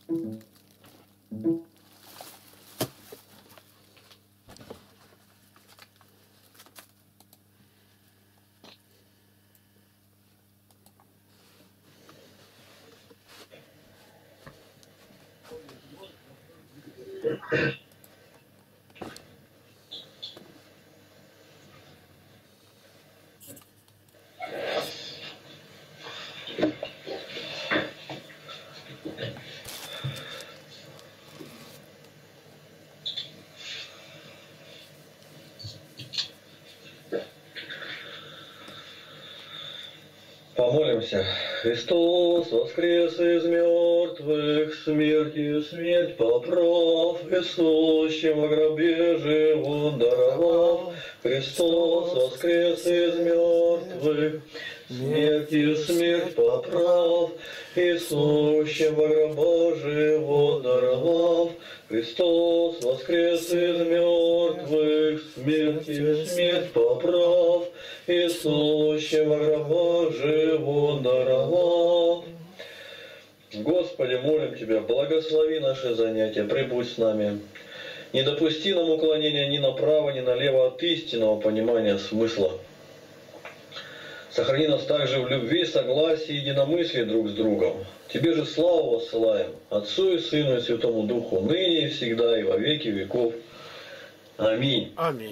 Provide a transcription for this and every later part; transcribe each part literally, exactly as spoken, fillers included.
Помолимся. Христос воскрес из мертвых, смертью смерть поправ, и сущим во гробе живот даровав. Христос воскрес из мертвых, смертью смерть поправ, и сущим во гроба живот даровав. Христос воскрес из мертвых, смертью смерть поправ, и сущим во гроба живот даровав. Господи, молим Тебя, благослови наши занятия, прибудь с нами. Не допусти нам уклонения ни направо, ни налево от истинного понимания смысла. Сохрани нас также в любви, согласии и единомыслии друг с другом. Тебе же славу воссылаем, Отцу и Сыну и Святому Духу, ныне и всегда и во веки веков. Аминь. Аминь.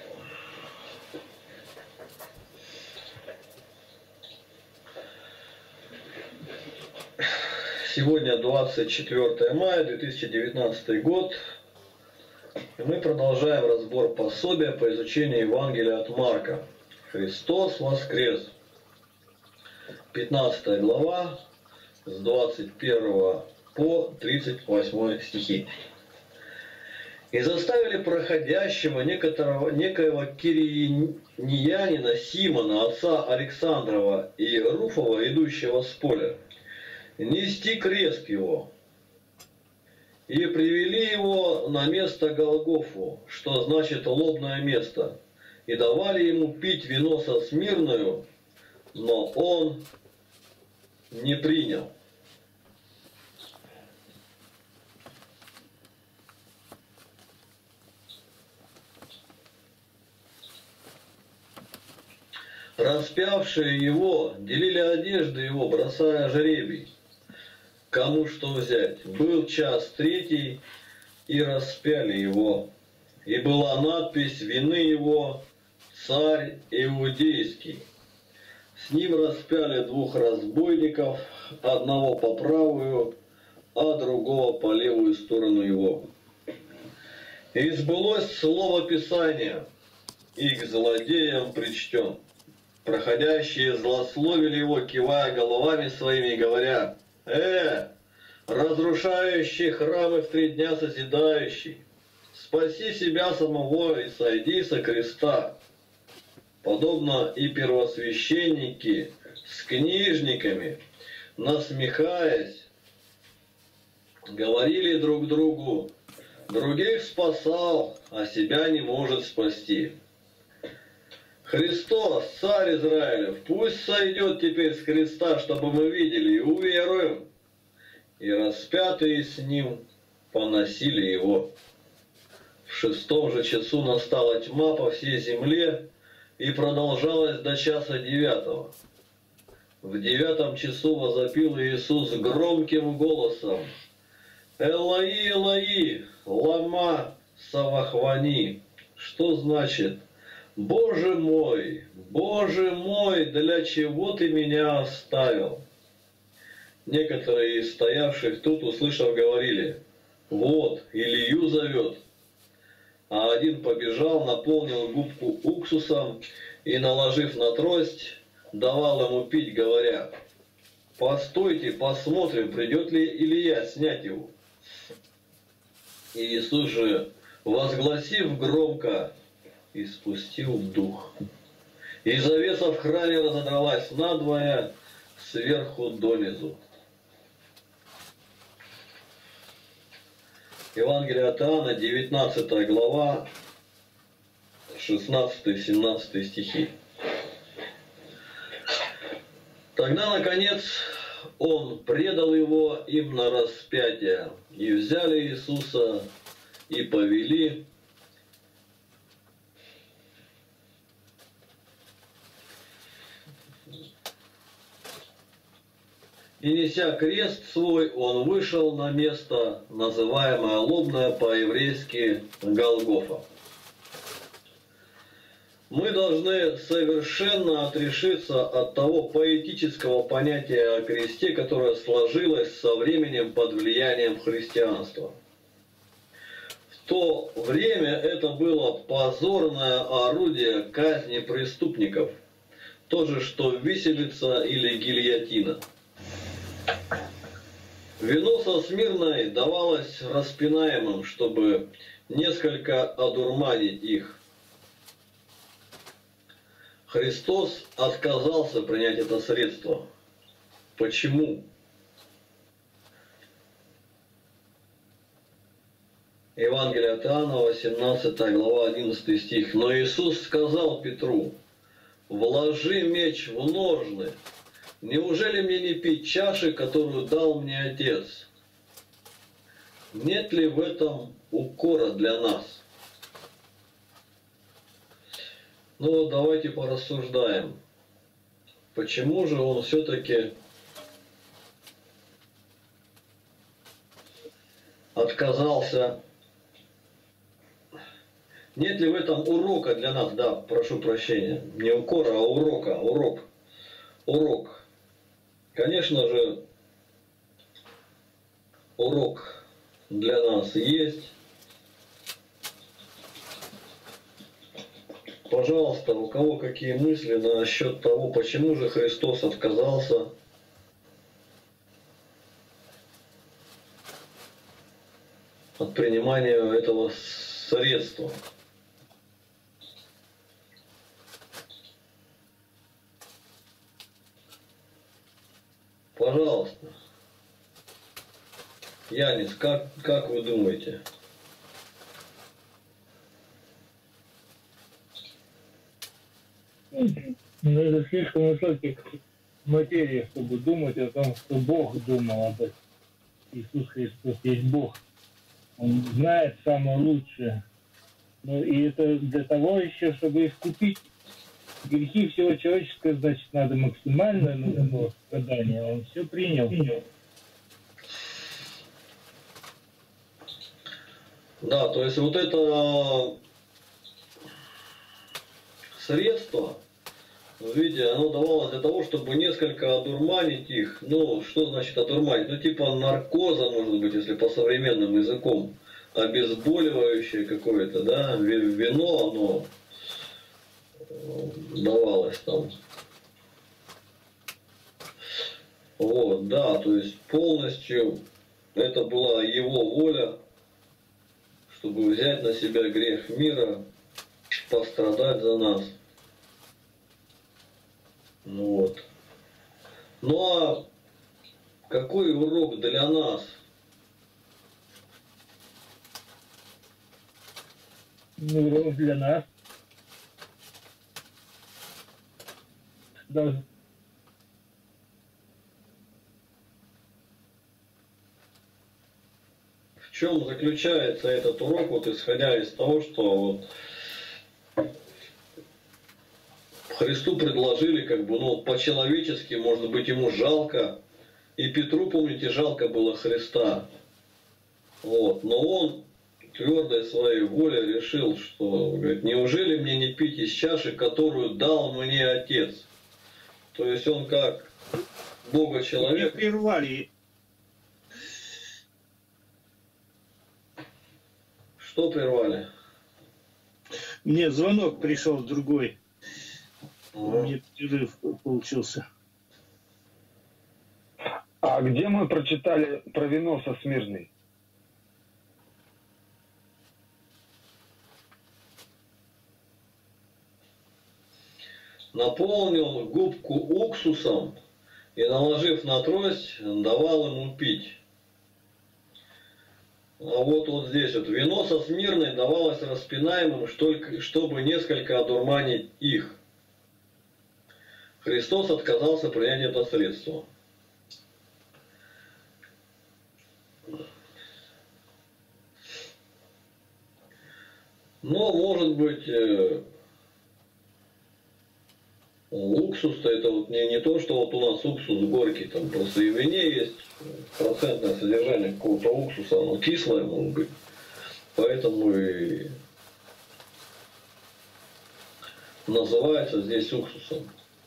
Сегодня двадцать четвёртое мая две тысячи девятнадцатый год, и мы продолжаем разбор пособия по изучению Евангелия от Марка. Христос воскрес. пятнадцатая глава, с двадцать первого по тридцать восьмой стихи. «И заставили проходящего некоторого, некоего кириянина Симона, отца Александрова и Руфова, идущего с поля, нести крест его. И привели его на место Голгофу, что значит лобное место, и давали ему пить вино со смирною, но он не принял». Распявшие его делили одежды его, бросая жребий, кому что взять. Был час третий, и распяли его. И была надпись вины его «Царь Иудейский». С ним распяли двух разбойников, одного по правую, а другого по левую сторону его. И сбылось слово Писания, и к злодеям причтен. Проходящие злословили его, кивая головами своими, говоря: «Э, разрушающий храмы в три дня созидающий, спаси себя самого и сойди со креста». Подобно и первосвященники с книжниками, насмехаясь, говорили друг другу: «Других спасал, а себя не может спасти. Христос, царь Израилев, пусть сойдет теперь с креста, чтобы мы видели и уверуем». И распятые с ним поносили его. В шестом же часу настала тьма по всей земле и продолжалась до часа девятого. В девятом часу возопил Иисус громким голосом: «Элои, Элои, лама савахвани», что значит: «Боже мой, Боже мой, для чего ты меня оставил?» Некоторые из стоявших тут, услышав, говорили: «Вот, Илью зовет». А один побежал, наполнил губку уксусом и, наложив на трость, давал ему пить, говоря: «Постойте, посмотрим, придет ли Илия снять его». И Иисус же, возгласив громко, испустил дух. И завеса в храме разодралась надвое, сверху донизу. Евангелие от Иоанна, девятнадцатая глава, шестнадцатый-семнадцатый стихи. Тогда, наконец, он предал его им на распятие, и взяли Иисуса и повели и, неся крест свой, он вышел на место, называемое лобное по-еврейски Голгофа. Мы должны совершенно отрешиться от того поэтического понятия о кресте, которое сложилось со временем под влиянием христианства. В то время это было позорное орудие казни преступников, то же, что виселица или гильотина. Вино со Смирной давалось распинаемым, чтобы несколько одурманить их. Христос отказался принять это средство. Почему? Евангелие от Иоанна, восемнадцатая глава, одиннадцатый стих. Но Иисус сказал Петру: «Вложи меч в ножны. Неужели мне не пить чаши, которую дал мне Отец?» Нет ли в этом укора для нас? Ну, давайте порассуждаем. Почему же он все-таки отказался? Нет ли в этом урока для нас? Да, прошу прощения. Не укора, а урока. Урок. Урок. Конечно же, урок для нас есть. Пожалуйста, у кого какие мысли насчет того, почему же Христос отказался от принимания этого средства? Пожалуйста. Янис, как, как вы думаете? Ну, это слишком высоких материй, чтобы думать о том, что Бог думал об этом. Иисус Христос есть Бог. Он знает самое лучшее. Ну, и это для того еще, чтобы искупить грехи всего человеческого, значит, надо максимальное нужно страдание. Он все принял. Да, то есть вот это средство, видите, оно давалось для того, чтобы несколько одурманить их. Ну, что значит одурманить? Ну, типа наркоза, может быть, если по современным языком. Обезболивающее какое-то, да, вино, оно давалось там. Вот, да, то есть полностью это была его воля, чтобы взять на себя грех мира, пострадать за нас. Ну вот. Ну а какой урок для нас? Ну, урок для нас. Должен. В чем заключается этот урок, вот исходя из того, что вот Христу предложили, как бы, ну, по-человечески, может быть, ему жалко. И Петру, помните, жалко было Христа. Вот. Но он твердой своей волей решил, что, говорит, неужели мне не пить из чаши, которую дал мне Отец? То есть он как Бога-человек. Меня прервали. Что прервали? Мне звонок пришел другой. Ага. Мне перерыв получился. А где мы прочитали про вино со Смирной? Наполнил губку уксусом и, наложив на трость, давал ему пить. А вот, вот здесь вот вино со Смирной давалось распинаемым, чтобы несколько одурманить их. Христос отказался принять это средство. Но, может быть, э, уксус-то это вот не, не то, что вот у нас уксус горький, там просто и в вине есть процентное содержание какого-то уксуса, оно кислое может быть. Поэтому и называется здесь уксусом.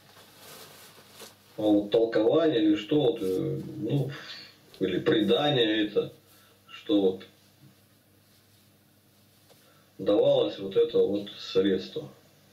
А вот толкование или что, вот, ну, или предание это, что вот давалось вот это вот средство.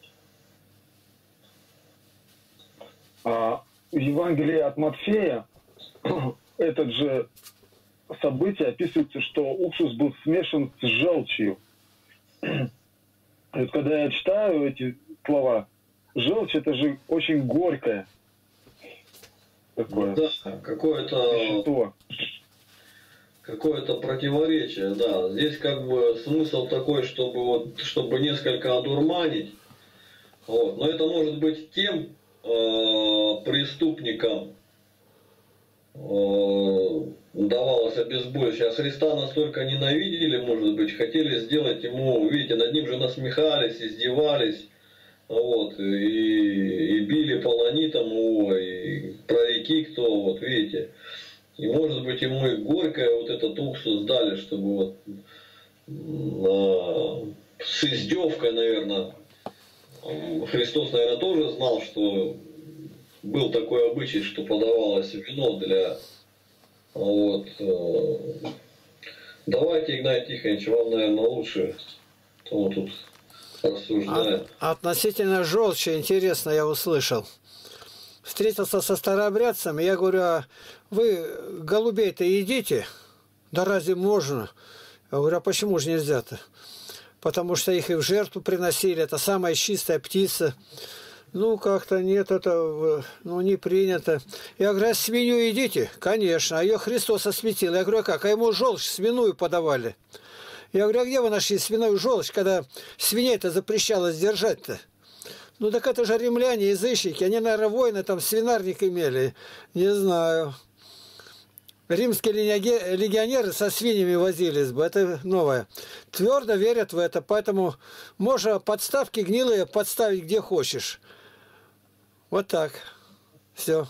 А в Евангелии от Матфея этот же событие описывается, что уксус был смешан с желчью. И вот когда я читаю эти слова, желчь это же очень горькое такое Да, какое-то вещество. какое-то противоречие, да. Здесь как бы смысл такой, чтобы вот, чтобы несколько одурманить. Вот. Но это может быть тем э, преступникам э, давалось обезболивающее. А Христа настолько ненавидели, может быть, хотели сделать ему, видите, над ним же насмехались, издевались. Вот, и, и били полонитом его, и прореки кто, вот видите. И может быть ему и горькое вот этот уксус дали, чтобы вот на, с издевкой, наверное. Христос, наверное, тоже знал, что был такой обычай, что подавалось вино для... Вот. Давайте, Игнатий Тихонович, вам, наверное, лучше. Кто тут рассуждает. А, относительно желчи, интересно, я услышал. Встретился со старообрядцем, и я говорю, а вы голубей-то едите? Да разве можно? Я говорю, а почему же нельзя-то? Потому что их и в жертву приносили, это самая чистая птица. Ну, как-то нет, это ну, не принято. Я говорю, а свинью едите? Конечно, а ее Христос осветил. Я говорю, а как? А ему желчь свиную подавали. Я говорю, а где вы нашли свиную желчь, когда свиней-то запрещалось держать-то? Ну, так это же римляне, язычники, они, наверное, воины, там свинарник имели. Не знаю. Римские легионеры со свиньями возились бы, это новое. Твердо верят в это, поэтому можно подставки гнилые подставить где хочешь. Вот так. Все.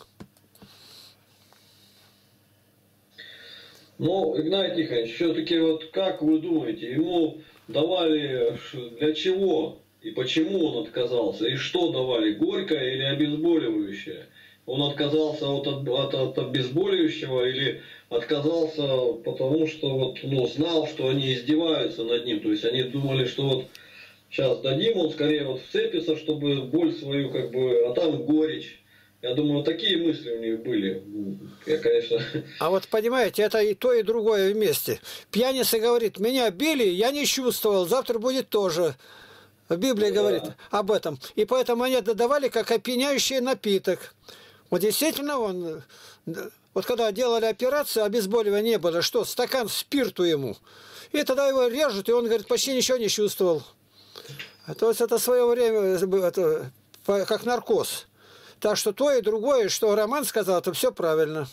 Ну, Игнатий Тихонович, все-таки вот как вы думаете, ему давали для чего и почему он отказался? И что давали, горькое или обезболивающее? Он отказался от, от, от обезболивающего или отказался потому, что вот, ну, знал, что они издеваются над ним. То есть они думали, что вот сейчас дадим, он скорее вот вцепится, чтобы боль свою как бы, а там горечь. Я думаю, вот такие мысли у них были. Я, конечно... А вот понимаете, это и то, и другое вместе. Пьяница говорит, меня били, я не чувствовал, завтра будет тоже. Библия да. говорит об этом. И поэтому они это давали как опьяняющий напиток. Вот действительно он... Вот когда делали операцию, обезболивания не было. Что? Стакан спирту ему. И тогда его режут, и он, говорит, почти ничего не чувствовал. То есть это в свое время это, как наркоз. Так что то и другое, что Роман сказал, это все правильно.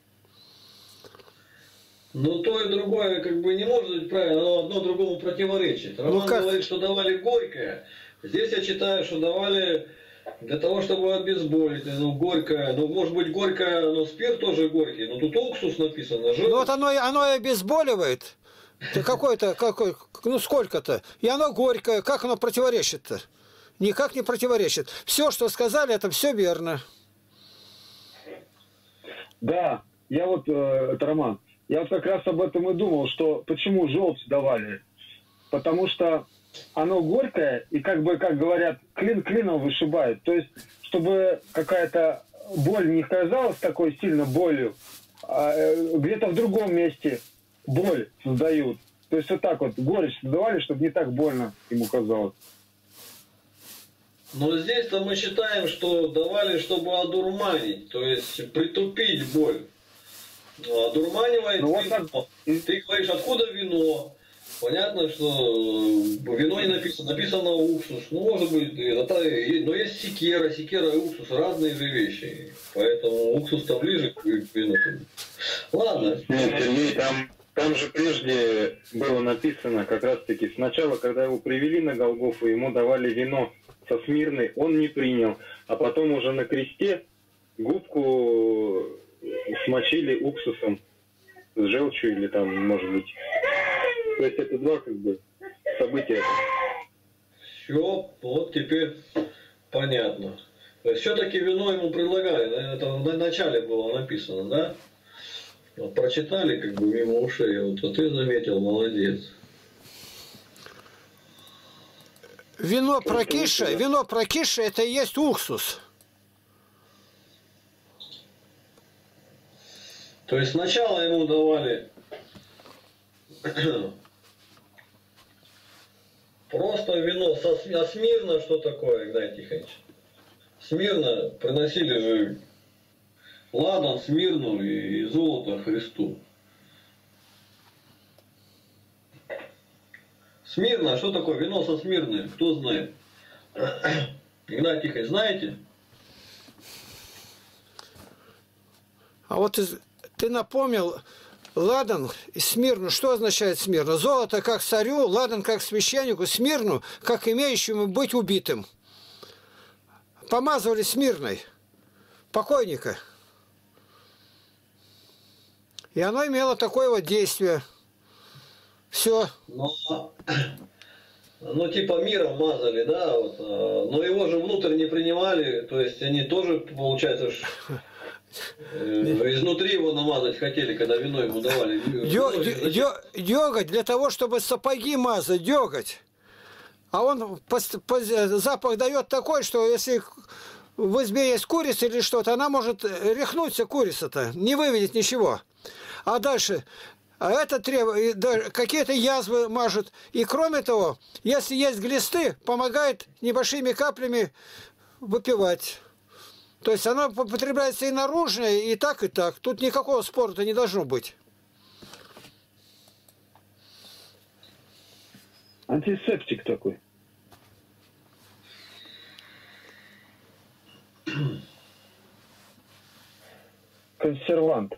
Ну, то и другое как бы не может быть правильно, оно одно другому противоречит. Роман ну, говорит, что давали горькое. Здесь я читаю, что давали для того, чтобы обезболить. Ну, горькое, ну, может быть, горькое, но спирт тоже горький. Но тут уксус написано. Желтый. Ну, вот оно, оно и обезболивает. Какой-то, какой, ну, сколько-то. И оно горькое. Как оно противоречит-то? Никак не противоречит. Все, что сказали, это все верно. Да, я вот, э, это Роман, я вот как раз об этом и думал, что почему желчь давали. Потому что оно горькое, и как бы, как говорят, клин клином вышибает. То есть, чтобы какая-то боль не казалась такой сильно болью, а где-то в другом месте боль создают. То есть, вот так вот, горечь создавали, чтобы не так больно ему казалось. Но здесь-то мы считаем, что давали, чтобы одурманить, то есть притупить боль. Одурманивает ну, вот вино. Так... Ты говоришь, откуда вино? Понятно, что вино не написано, написано уксус. Ну, может быть, это, но есть секера, секера и уксус, разные же вещи. Поэтому уксус-то ближе к вину. Ладно. Нет, Сергей, там Там же прежде было написано, как раз-таки, сначала, когда его привели на Голгофу, ему давали вино со Смирной, он не принял. А потом уже на кресте губку смочили уксусом с желчью или там, может быть. То есть это два как бы события. Все, вот теперь понятно. То есть все-таки вино ему предлагали, это в начале было написано, да? Вот прочитали как бы мимо ушей, вот, а ты заметил, молодец. Вино прокисшее, вино прокисшее, это и есть уксус. То есть сначала ему давали просто вино со а Смирно, что такое, Игнатий Тихонович? Смирно приносили же ладан, Смирну и золото Христу. Смирно, что такое вино со Смирной? Кто знает? Игнатий Тихонович, знаете? А вот из- ты напомнил ладан и Смирну. Что означает Смирна? Золото как царю, ладан как священнику, Смирну как имеющему быть убитым. Помазывали Смирной покойника. И оно имело такое вот действие. Все. Но, ну, типа миром мазали, да, вот, а, но его же внутрь не принимали, то есть они тоже, получается, ж, э, изнутри его намазать хотели, когда вино ему давали. Дё- дё- дё- Дёготь для того, чтобы сапоги мазать, дёготь. А он пос- пос- запах дает такой, что если в избе есть курица или что-то, она может рехнуться, курица-то, не выведет ничего. А дальше, а это требует, какие-то язвы мажут. И кроме того, если есть глисты, помогает небольшими каплями выпивать. То есть оно употребляется и наружное, и так, и так. Тут никакого спора не должно быть. Антисептик такой. Консервант.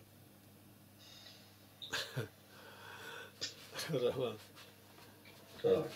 Так.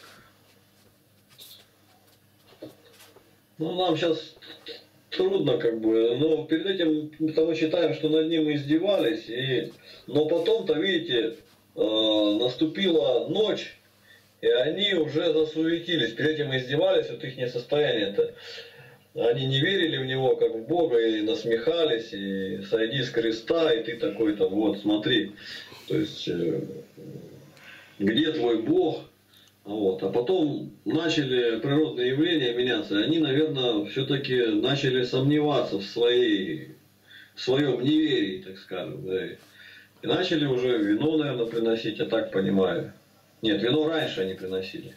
Ну, нам сейчас трудно, как бы, но перед этим мы считаем, что над ним издевались, и... но потом-то, видите, э, наступила ночь, и они уже засуетились, перед этим издевались, вот их состояние-то. Они не верили в него, как в Бога, и насмехались, и сойди с креста, и ты такой-то, вот, смотри, то есть, э, где твой Бог? Вот. А потом начали природные явления меняться, и они, наверное, все-таки начали сомневаться в, своей, в своем неверии, так скажем. Да. И начали уже вино, наверное, приносить, я так понимаю. Нет, вино раньше они приносили.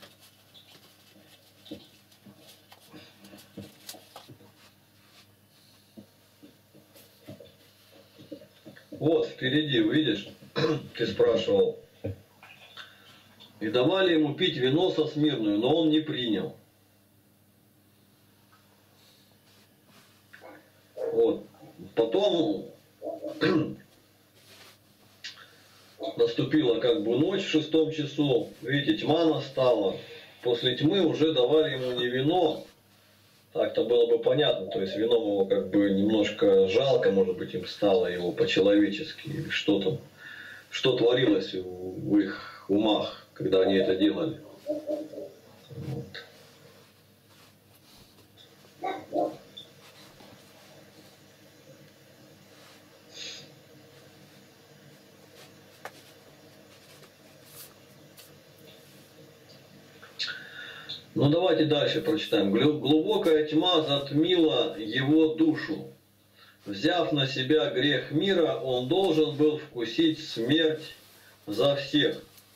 Вот, впереди, видишь, ты спрашивал. И давали ему пить вино со Смирную, но он не принял. Вот. Потом наступила как бы ночь в шестом часу. Видите, тьма настала. После тьмы уже давали ему не вино. Так-то было бы понятно. То есть вином его как бы немножко жалко, может быть, им стало его по-человечески. Или что там, что творилось в их умах, когда они это делали. Вот. Ну давайте дальше прочитаем. Глубокая тьма затмила его душу. Взяв на себя грех мира, он должен был вкусить смерть за всех.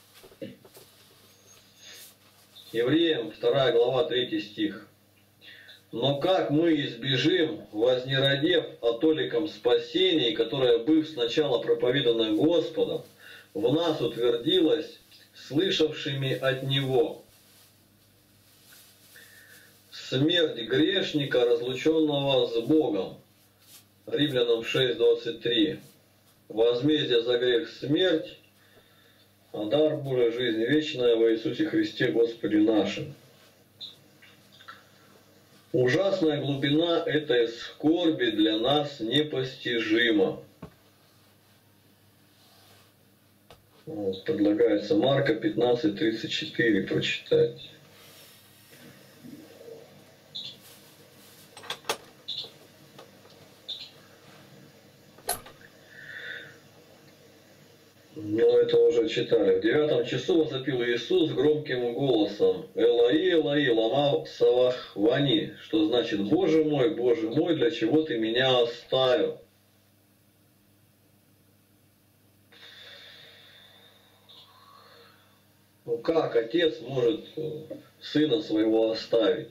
Евреям, вторая глава, третий стих. Но как мы избежим, вознеродев о толиком спасении, которое, быв сначала проповедано Господом, в нас утвердилось слышавшими от Него. Смерть грешника, разлученного с Богом. Римлянам шесть двадцать три. Возмездие за грех смерть, а дар Божий жизнь вечная во Иисусе Христе Господе нашим. Ужасная глубина этой скорби для нас непостижима. Вот, предлагается Марка пятнадцать тридцать четыре прочитать. Ну, это уже читали. В девятом часу возопил Иисус громким голосом: «Элои, Элои, лама савахвани», что значит: «Боже мой, Боже мой, для чего ты меня оставил?» Ну, как отец может сына своего оставить?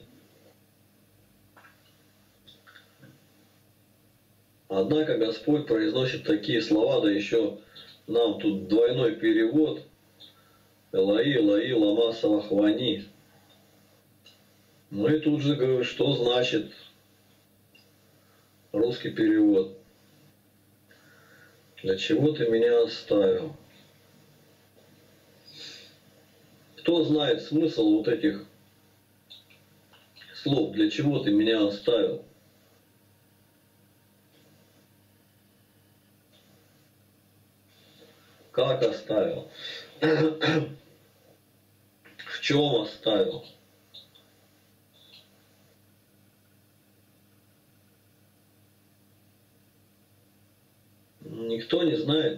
Однако Господь произносит такие слова, да еще нам тут двойной перевод: «Элои, Элои, лама савахвани». Ну и тут же говорю, что значит русский перевод: «Для чего ты меня оставил?» Кто знает смысл вот этих слов «для чего ты меня оставил»? Как оставил? В чем оставил? Никто не знает.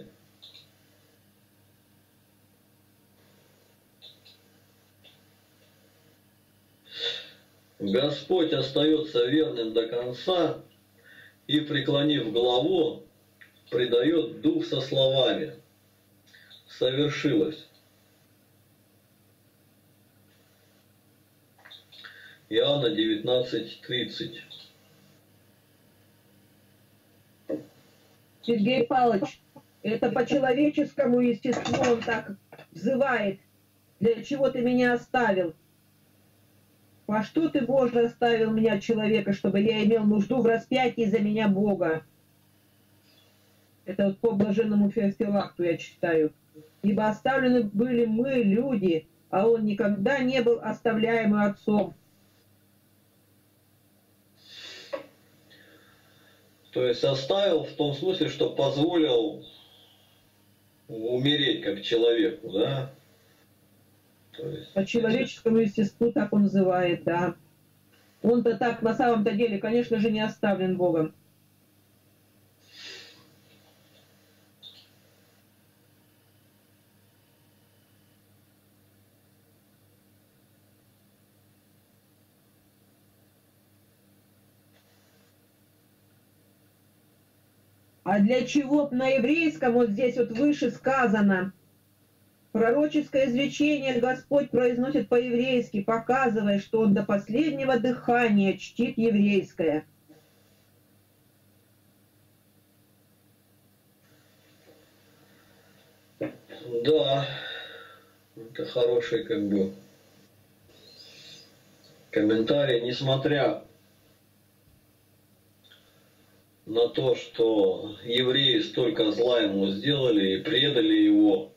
Господь остается верным до конца и, преклонив голову, предает дух со словами: «Совершилось». Иоанна девятнадцать тридцать. Сергей Павлович, это по человеческому естеству он так взывает: «Для чего ты меня оставил? По что ты, Боже, оставил меня, человека, чтобы я имел нужду в распятии за меня Бога?» Это вот по блаженному Феофилакту я читаю. «Ибо оставлены были мы, люди, а он никогда не был оставляемый Отцом». То есть оставил в том смысле, что позволил умереть как человеку, да? То есть... По человеческому естеству так он называет, да. Он-то так на самом-то деле, конечно же, не оставлен Богом. А для чего на еврейском, вот здесь вот выше сказано, пророческое изречение Господь произносит по-еврейски, показывая, что Он до последнего дыхания чтит еврейское. Да, это хороший как бы комментарий, несмотря на то, что евреи столько зла ему сделали и предали его,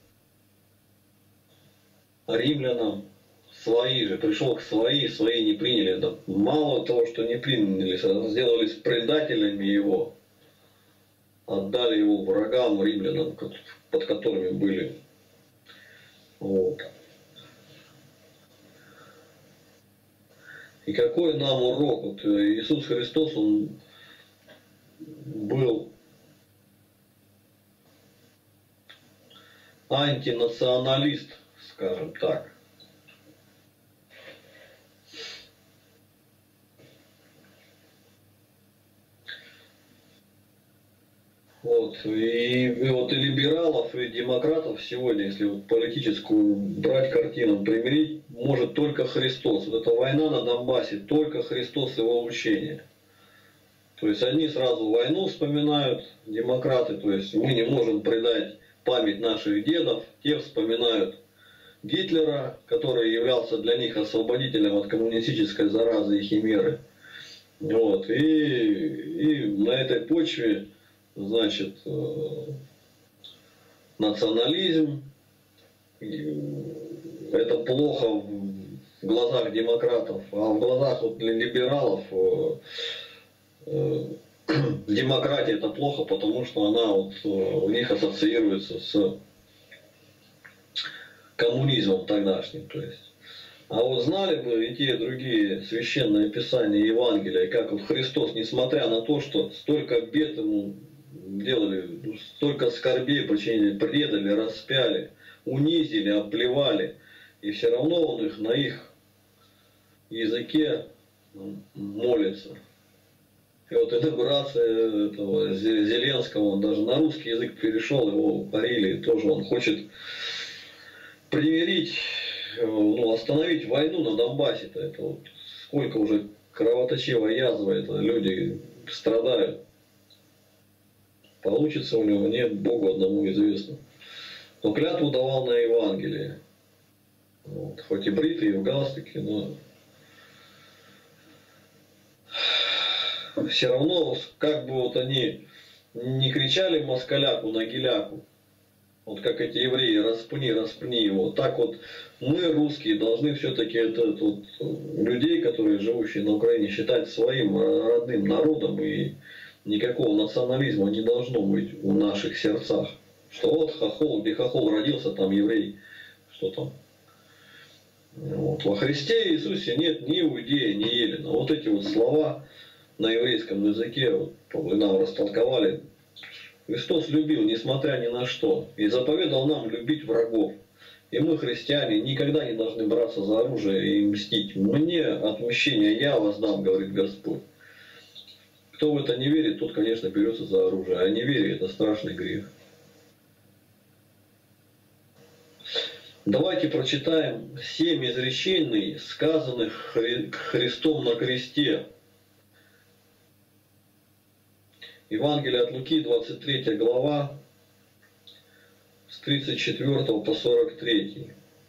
римлянам свои же, пришел к свои, свои не приняли. Да мало того, что не приняли, сделались предателями его, отдали его врагам, римлянам, под которыми были. Вот. И какой нам урок? Вот Иисус Христос, Он был антинационалист, скажем так. Вот. И, и вот и либералов, и демократов сегодня, если вот политическую брать картину, примирить может только Христос. Вот эта война на Донбассе, только Христос и его учение. То есть одни сразу войну вспоминают, демократы, то есть мы не можем предать память наших дедов, те вспоминают Гитлера, который являлся для них освободителем от коммунистической заразы и химеры. Вот. И, и на этой почве, значит, национализм, это плохо в глазах демократов, а в глазах вот либералов демократия это плохо, потому что она вот у них ассоциируется с коммунизмом тогдашним. То есть. А вот знали бы и те, и другие священные писания Евангелия, как вот Христос, несмотря на то, что столько бед ему делали, столько скорбей причинили, предали, распяли, унизили, оплевали, и все равно он их на их языке молится. И вот инаугурация этого Зеленского, он даже на русский язык перешел, его парили, тоже он хочет примирить, ну, остановить войну на Донбассе-то. Это вот сколько уже кровоточивая язва, это люди страдают. Получится у него, нет, Богу одному известно. Но клятву давал на Евангелие. Вот. Хоть и бритый, и в галстуке, но все равно, как бы вот они не кричали москаляку на геляку, вот как эти евреи, распни, распни его, так вот мы, русские, должны все-таки это, вот, людей, которые живущие на Украине, считать своим родным народом, и никакого национализма не должно быть в наших сердцах. Что вот хохол, где хохол родился, там еврей, что там. Вот. Во Христе Иисусе нет ни иудея, ни елена. Вот эти вот слова на еврейском языке, вот, нам растолковали. Христос любил, несмотря ни на что, и заповедал нам любить врагов. И мы, христиане, никогда не должны браться за оружие и мстить. Мне отмщение я воздам, говорит Господь. Кто в это не верит, тот, конечно, берется за оружие. А неверие – это страшный грех. Давайте прочитаем семь изречений, сказанных Христом на кресте. Евангелие от Луки, двадцать третья глава, с тридцать четвёртого по сорок третий.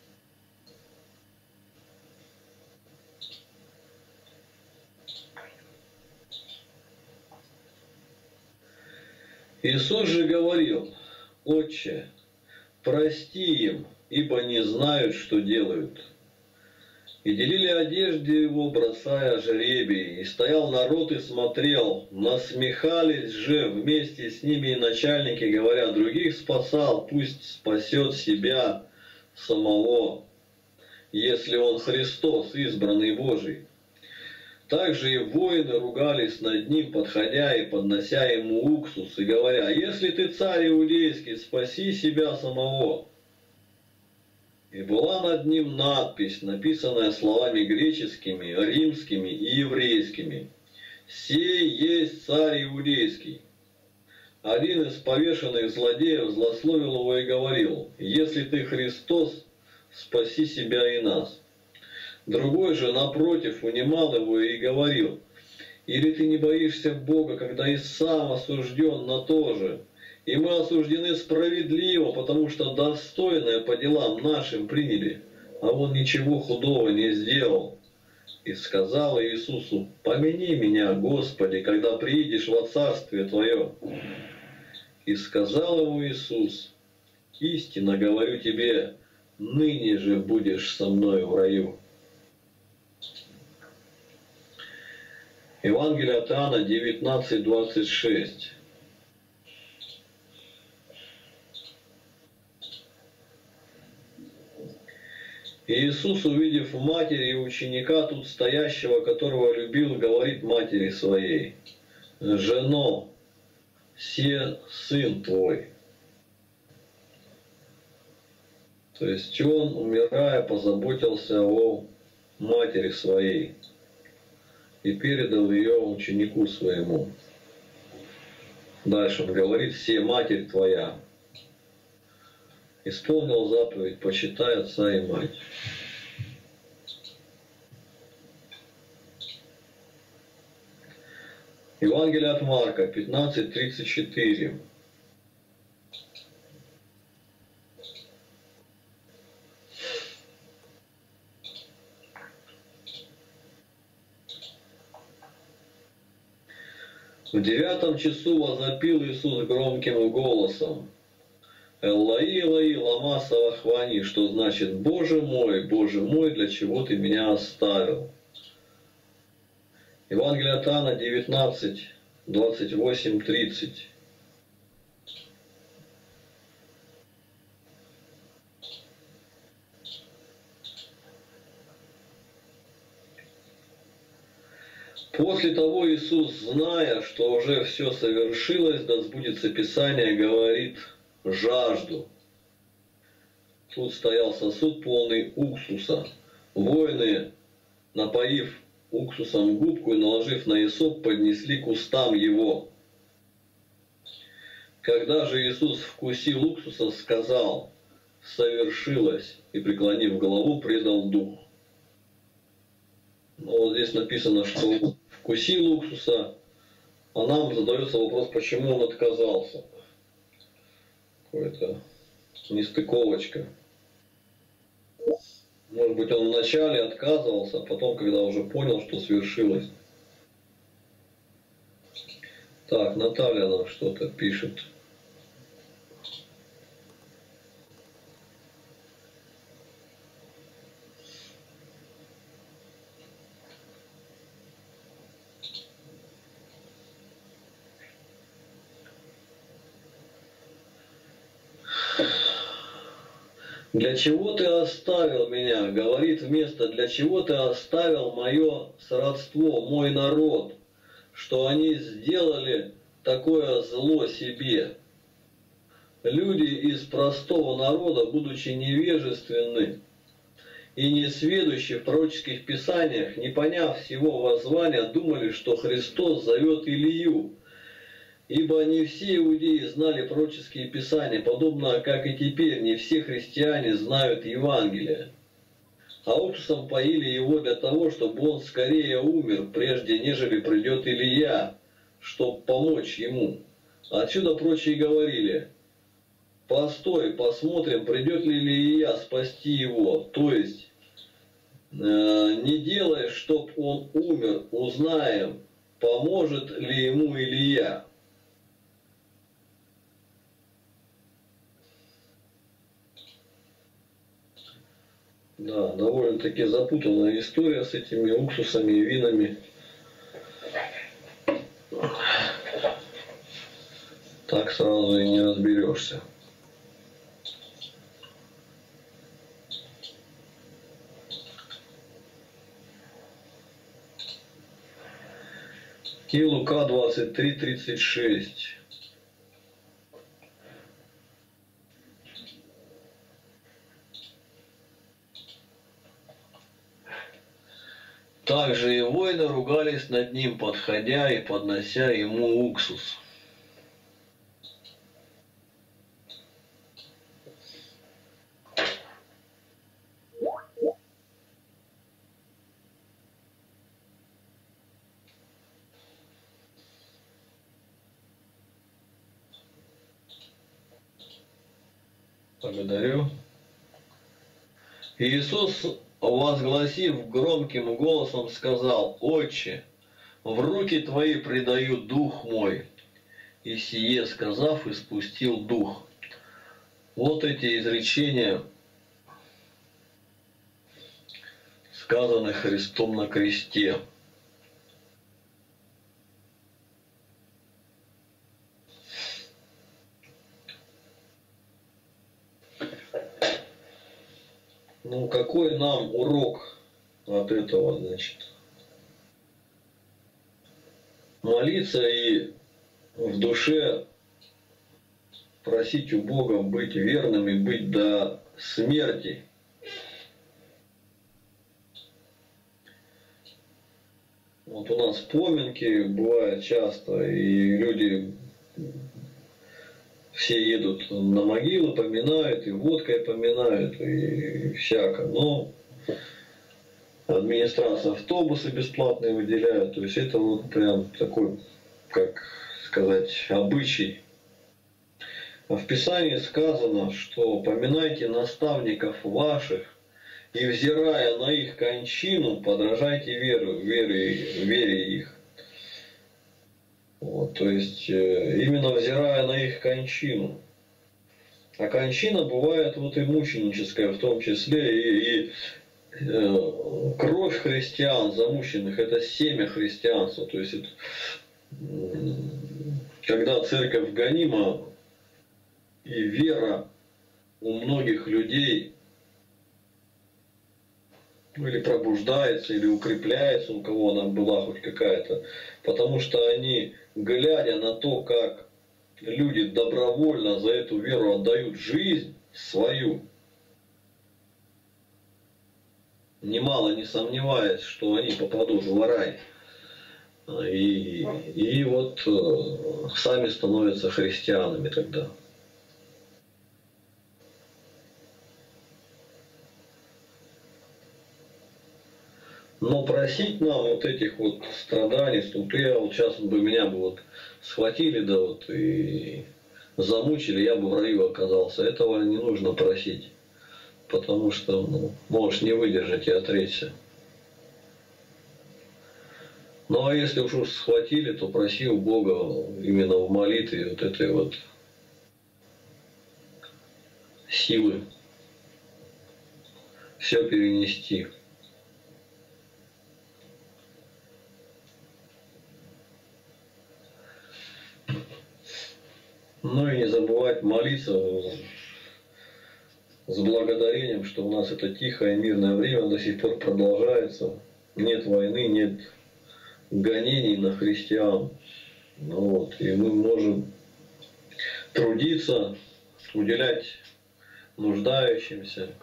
Иисус же говорил: «Отче, прости им, ибо не знают, что делают». И делили одежды его, бросая жребий. И стоял народ и смотрел. Насмехались же вместе с ними и начальники, говоря: других спасал, пусть спасет себя самого, если он Христос, избранный Божий. Также и воины ругались над ним, подходя и поднося ему уксус, и говоря: если ты царь иудейский, спаси себя самого. И была над ним надпись, написанная словами греческими, римскими и еврейскими: «Сей есть царь иудейский». Один из повешенных злодеев злословил его и говорил: «Если ты Христос, спаси себя и нас». Другой же, напротив, унимал его и говорил: «Или ты не боишься Бога, когда и сам осужден на то же? И мы осуждены справедливо, потому что достойное по делам нашим приняли, а он ничего худого не сделал». И сказал Иисусу: «Помяни меня, Господи, когда приидешь во Царствие Твое». И сказал ему Иисус: «Истинно говорю тебе, ныне же будешь со мною в раю». Евангелие от Иоанна девятнадцать двадцать шесть. И Иисус, увидев матери и ученика тут стоящего, которого любил, говорит матери своей: «Жено, се сын твой». То есть он, умирая, позаботился о матери своей и передал ее ученику своему. Дальше он говорит: «Се матерь твоя». Исполнил заповедь: почитай отца и мать. Евангелие от Марка пятнадцать тридцать четыре. В девятом часу возопил Иисус громким голосом: Эллаи, Эллаи, лама савахвани, что значит «Боже мой, Боже мой, для чего ты меня оставил?» Евангелие от Иоанна девятнадцать, двадцать восемь, тридцать. После того Иисус, зная, что уже все совершилось, да сбудется Писание, говорит: «Жажду». Тут стоял сосуд, полный уксуса. Воины, напоив уксусом губку и наложив на исоп, поднесли к устам его. Когда же Иисус вкусил уксуса, сказал: «Совершилось», и, преклонив голову, предал дух. Но вот здесь написано, что вкусил уксуса, а нам задается вопрос, почему он отказался. Какая-то нестыковочка. Может быть, он вначале отказывался, а потом, когда уже понял, что свершилось. Так, Наталья нам что-то пишет. «Для чего ты оставил меня?» Говорит вместо «для чего ты оставил мое сродство, мой народ, что они сделали такое зло себе?» Люди из простого народа, будучи невежественны и несведущи в пророческих писаниях, не поняв всего воззвания, думали, что Христос зовет Илию. Ибо не все иудеи знали пророческие писания, подобно как и теперь не все христиане знают Евангелие. А уксусом поили его для того, чтобы он скорее умер, прежде нежели придет Илия, чтобы помочь ему. Отсюда прочие говорили: «Постой, посмотрим, придет ли Илия спасти его». То есть, э, не делай, чтоб он умер, узнаем, поможет ли ему Илия. Да, довольно-таки запутанная история с этими уксусами и винами. Так сразу и не разберешься. И Лука двадцать три, тридцать шесть. Также и воины ругались над ним, подходя и поднося ему уксус. Благодарю. Иисус, возгласив громким голосом, сказал: «Отче, в руки Твои предаю дух мой». И сие сказав, испустил дух. Вот эти изречения, сказаны Христом на кресте. Ну, какой нам урок от этого, значит? Молиться и в душе просить у Бога быть верным и быть до смерти. Вот у нас поминки бывают часто, и люди все едут на могилы, поминают, и водкой поминают, и всяко. Но администрация автобусы бесплатные выделяют. То есть это вот прям такой, как сказать, обычай. А в Писании сказано, что поминайте наставников ваших, и, взирая на их кончину, подражайте веру, вере, вере их. Вот, то есть, именно взирая на их кончину. А кончина бывает вот и мученическая в том числе, и, и э, кровь христиан замученных, это семя христианства. То есть, это, э, когда церковь гонима, и вера у многих людей или пробуждается, или укрепляется, у кого она была хоть какая-то, потому что они, глядя на то, как люди добровольно за эту веру отдают жизнь свою, немало не сомневаясь, что они попадут в рай. И, и вот э, сами становятся христианами тогда. Но просить нам вот этих вот страданий, что я вот сейчас бы меня бы вот схватили, да вот и замучили, я бы в раю оказался. Этого не нужно просить, потому что ну, можешь не выдержать и отречься. Ну а если уж схватили, то проси у Бога именно в молитве вот этой вот силы все перенести. Ну и не забывать молиться с благодарением, что у нас это тихое мирное время до сих пор продолжается. Нет войны, нет гонений на христиан. Ну вот, и мы можем трудиться, уделять нуждающимся.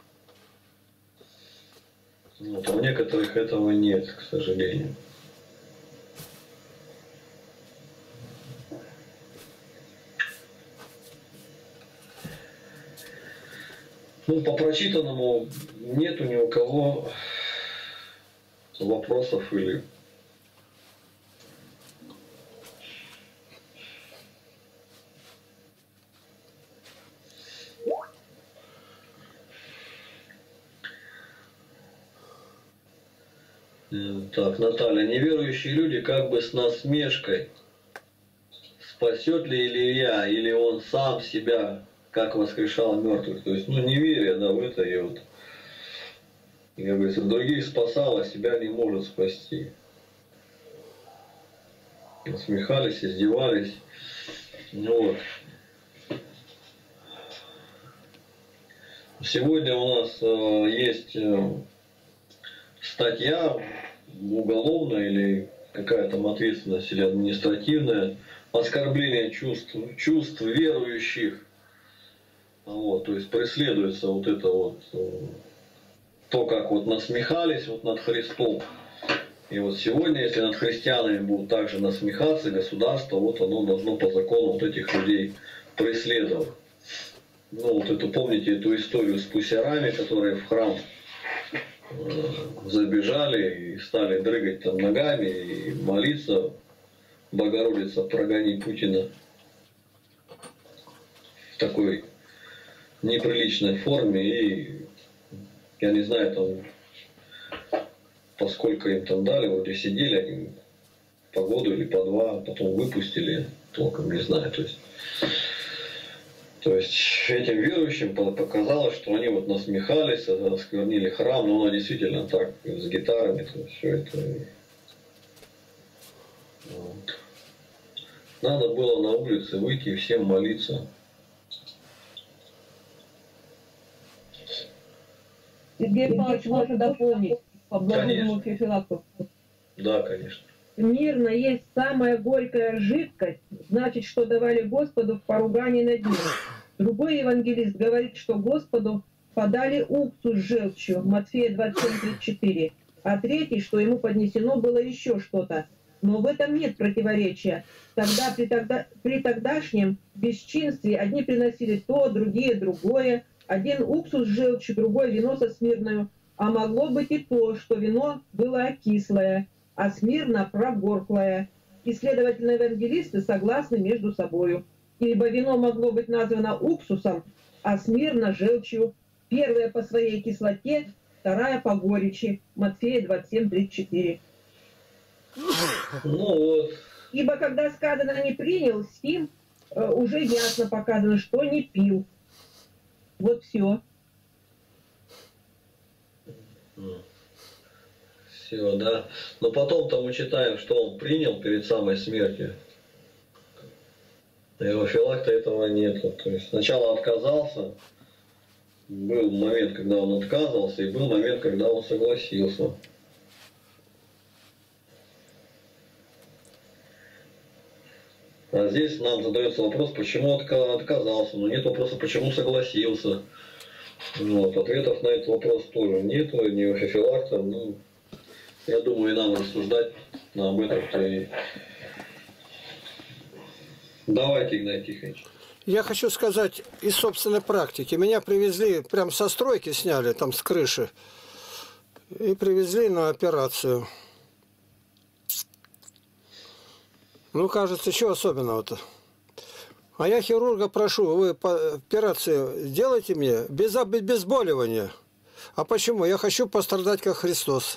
Вот, а у некоторых этого нет, к сожалению. Ну, по прочитанному нету ни у кого вопросов или так, Наталья, неверующие люди как бы с насмешкой. Спасет ли Илья, или он сам себя как воскрешал мертвых? То есть, ну, неверие, да, в это и вот, как говорится, других спасал, а себя не может спасти. Насмехались, издевались. Ну, вот. Сегодня у нас э, есть э, статья уголовная или какая там ответственность или административная, оскорбление чувств, чувств верующих. Вот, то есть преследуется вот это вот, то, как вот насмехались вот над Христом. И вот сегодня, если над христианами будут также насмехаться, государство, вот оно должно по закону вот этих людей преследовать. Ну вот эту, помните эту историю с пусярами, которые в храм э, забежали и стали дрыгать там ногами и молиться: Богородица, прогони Путина, в такой неприличной форме. И я не знаю там, поскольку им там дали, вроде сидели они по году или по два, потом выпустили, толком не знаю. То есть, то есть этим верующим показалось, что они вот насмехались, осквернили храм, но оно действительно так, с гитарами, то есть все это. Вот. Надо было на улице выйти и всем молиться. Сергей Павлович, можно дополнить по благому Феофилакту? Да, конечно. Мирно есть самая горькая жидкость, значит, что давали Господу в поругании над ним. Другой евангелист говорит, что Господу подали уксус с желчью, Матфея двадцать семь тридцать четыре, а третий, что ему поднесено было еще что-то. Но в этом нет противоречия. Тогда при, тогда при тогдашнем бесчинстве одни приносили то, другие другое, один уксус с желчью, другой вино со смирною, а могло быть и то, что вино было кислое, а смирно прогорклое. И, следовательно, евангелисты согласны между собою. Ибо вино могло быть названо уксусом, а смирно желчью. Первая по своей кислоте, вторая по горечи. Матфея двадцать семь тридцать четыре. Ну вот. Ибо когда сказано «не принял», сим э, уже ясно показано, что не пил. Вот все. Все, да. Но потом-то мы читаем, что он принял перед самой смертью. И у Филакта этого нету. То есть сначала отказался, был момент, когда он отказывался, и был момент, когда он согласился. А здесь нам задается вопрос, почему отказался. Но нет вопроса, почему согласился. Вот. Ответов на этот вопрос тоже нету, ни у Феофилакта. Ну, я думаю, и нам рассуждать об этом-то и... Давайте, Игнатий Тихонович. Я хочу сказать из собственной практики. Меня привезли, прям со стройки сняли, там с крыши, и привезли на операцию. Ну, кажется, что особенного-то? А я хирурга прошу, вы операцию сделайте мне без обезболивания. А почему? Я хочу пострадать, как Христос.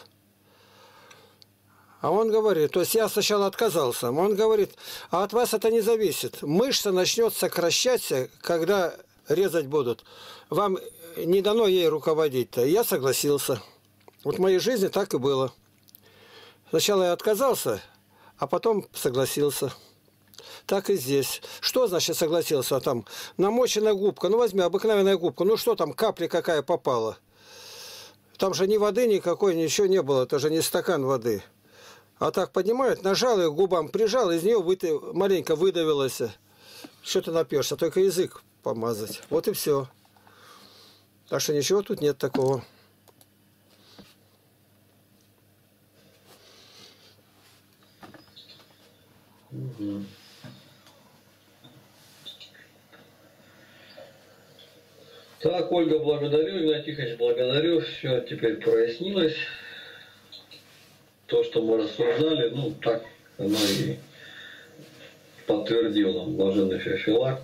А он говорит, то есть я сначала отказался, он говорит, а от вас это не зависит. Мышца начнет сокращаться, когда резать будут. Вам не дано ей руководить-то. Я согласился. Вот в моей жизни так и было. Сначала я отказался, а потом согласился. Так и здесь. Что значит согласился? Там намоченная губка, ну возьми обыкновенная губка, ну что там, капля какая попала? Там же ни воды никакой, ничего не было, это же не стакан воды. А так поднимают, нажал их губам, прижал, из нее выты, маленько выдавилось. Что ты наперся, только язык помазать. Вот и все. Так что ничего тут нет такого. Угу. Так, Ольга, благодарю, Игнатий Тихонович, благодарю. Все теперь прояснилось. То, что мы рассуждали, ну, так оно и подтвердил нам блаженный Феофилакт.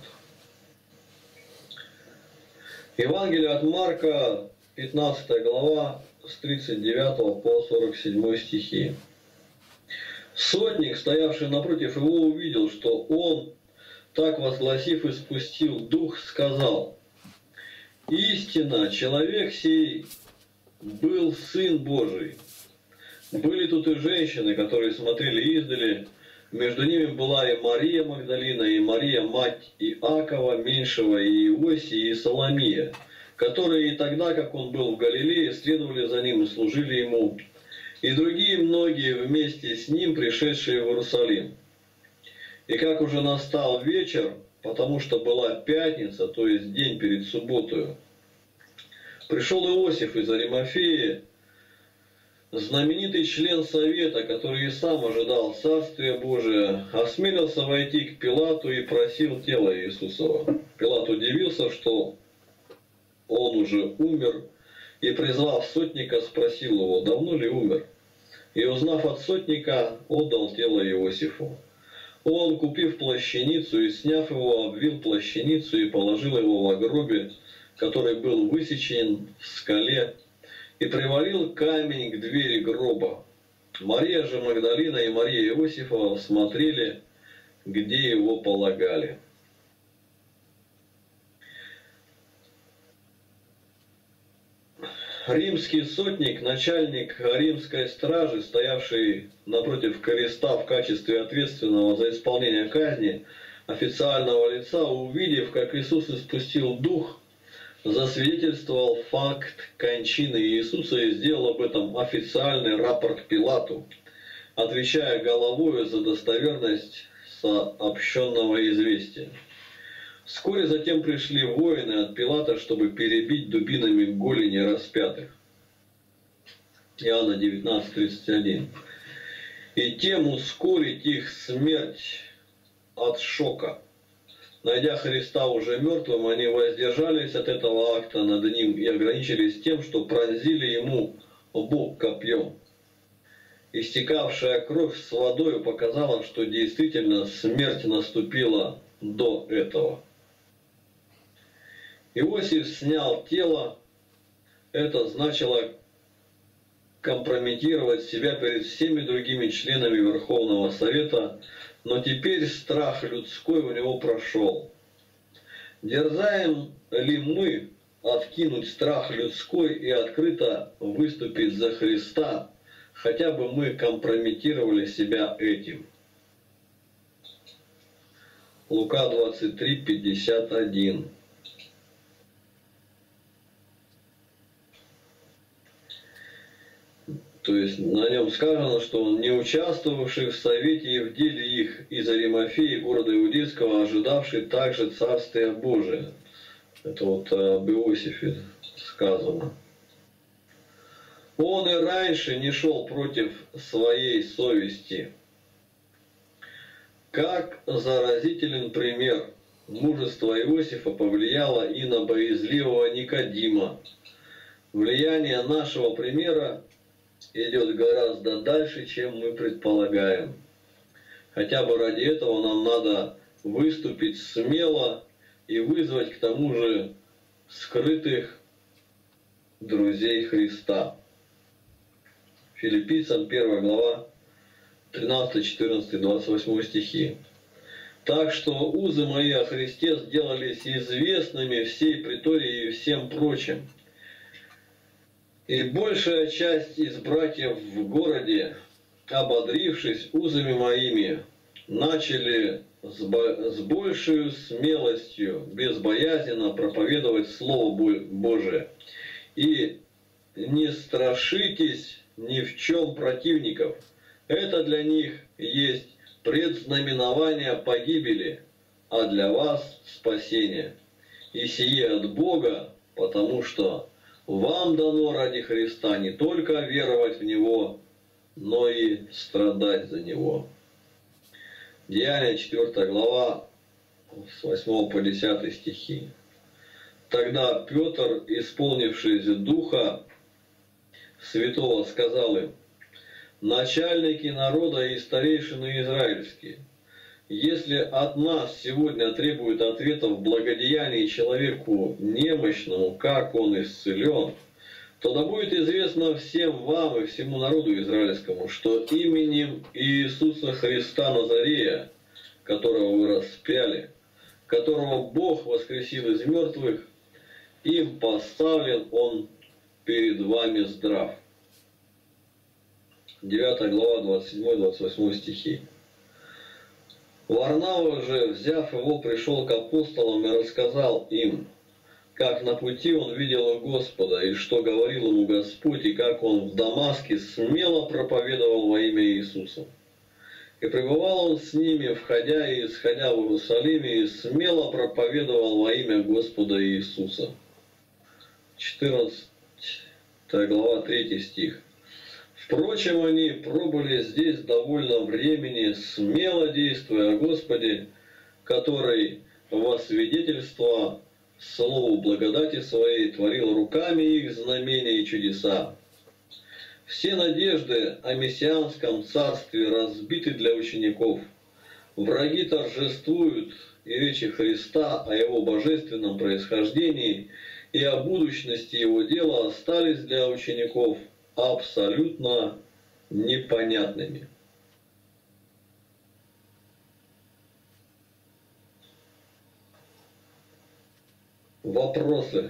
Евангелие от Марка, пятнадцатая глава, с тридцать девятого по сорок седьмой стихи. Сотник, стоявший напротив его, увидел, что он, так возгласив, испустил дух, сказал: «Истинно, человек сей был Сын Божий». Были тут и женщины, которые смотрели издали. Между ними была и Мария Магдалина, и Мария, мать Иакова, меньшего, и Иосия, и Соломия, которые и тогда, как он был в Галилее, следовали за ним и служили ему, и другие многие вместе с ним, пришедшие в Иерусалим. И как уже настал вечер, потому что была пятница, то есть день перед субботою, пришел Иосиф из Аримафеи, знаменитый член совета, который и сам ожидал Царствия Божия, осмелился войти к Пилату и просил тела Иисусова. Пилат удивился, что он уже умер, и, призвав сотника, спросил его, давно ли умер. И, узнав от сотника, отдал тело Иосифу. Он, купив плащаницу и сняв его, обвил плащаницу и положил его в гробе, который был высечен в скале, и привалил камень к двери гроба. Мария же Магдалина и Мария Иосифова смотрели, где его полагали. Римский сотник, начальник римской стражи, стоявший напротив креста в качестве ответственного за исполнение казни официального лица, увидев, как Иисус испустил дух, засвидетельствовал факт кончины Иисуса и сделал об этом официальный рапорт Пилату, отвечая головою за достоверность сообщенного известия. Вскоре затем пришли воины от Пилата, чтобы перебить дубинами голени распятых. Иоанна девятнадцать тридцать один. И тем ускорить их смерть от шока. Найдя Христа уже мертвым, они воздержались от этого акта над ним и ограничились тем, что пронзили ему бок копьем. Истекавшая кровь с водой показала, что действительно смерть наступила до этого. Иосиф снял тело. Это значило компрометировать себя перед всеми другими членами Верховного Совета, но теперь страх людской у него прошел. Дерзаем ли мы откинуть страх людской и открыто выступить за Христа, хотя бы мы компрометировали себя этим. Лука двадцать три, пятьдесят один. То есть на нем сказано, что он, не участвовавший в совете и в деле их из Аримафеи, города Иудейского, ожидавший также Царствия Божия. Это вот об Иосифе сказано. Он и раньше не шел против своей совести. Как заразителен пример мужества Иосифа повлияло и на боязливого Никодима. Влияние нашего примера идет гораздо дальше, чем мы предполагаем. Хотя бы ради этого нам надо выступить смело и вызвать к тому же скрытых друзей Христа. Филиппийцам первая глава, тринадцатый, четырнадцатый, двадцать восьмой стихи. Так что узы мои о Христе сделались известными всей притории и всем прочим. И большая часть из братьев в городе, ободрившись узами моими, начали с, бо- с большей смелостью, безбоязненно проповедовать Слово Божие. И не страшитесь ни в чем противников. Это для них есть предзнаменование погибели, а для вас спасение. И сие от Бога, потому что вам дано ради Христа не только веровать в Него, но и страдать за Него. Деяния четвёртая глава, с восьмого по десятый стихи. Тогда Петр, исполнившись Духа Святого, сказал им: начальники народа и старейшины израильские, если от нас сегодня требуют ответа в благодеянии человеку немощному, как он исцелен, то да будет известно всем вам и всему народу израильскому, что именем Иисуса Христа Назарея, которого вы распяли, которого Бог воскресил из мертвых, им поставлен он перед вами здрав. девятая глава, двадцать седьмой двадцать восьмой стихи. Варнава же, взяв его, пришел к апостолам и рассказал им, как на пути он видел Господа, и что говорил ему Господь, и как он в Дамаске смело проповедовал во имя Иисуса. И пребывал он с ними, входя и исходя в Иерусалиме, и смело проповедовал во имя Господа Иисуса. четырнадцатая глава, третий стих. Впрочем, они пробыли здесь довольно времени, смело действуя о Господе, который во свидетельство слову благодати своей творил руками их знамения и чудеса. Все надежды о мессианском царстве разбиты для учеников. Враги торжествуют, и речи Христа о его божественном происхождении и о будущности его дела остались для учеников абсолютно непонятными. Вопросы?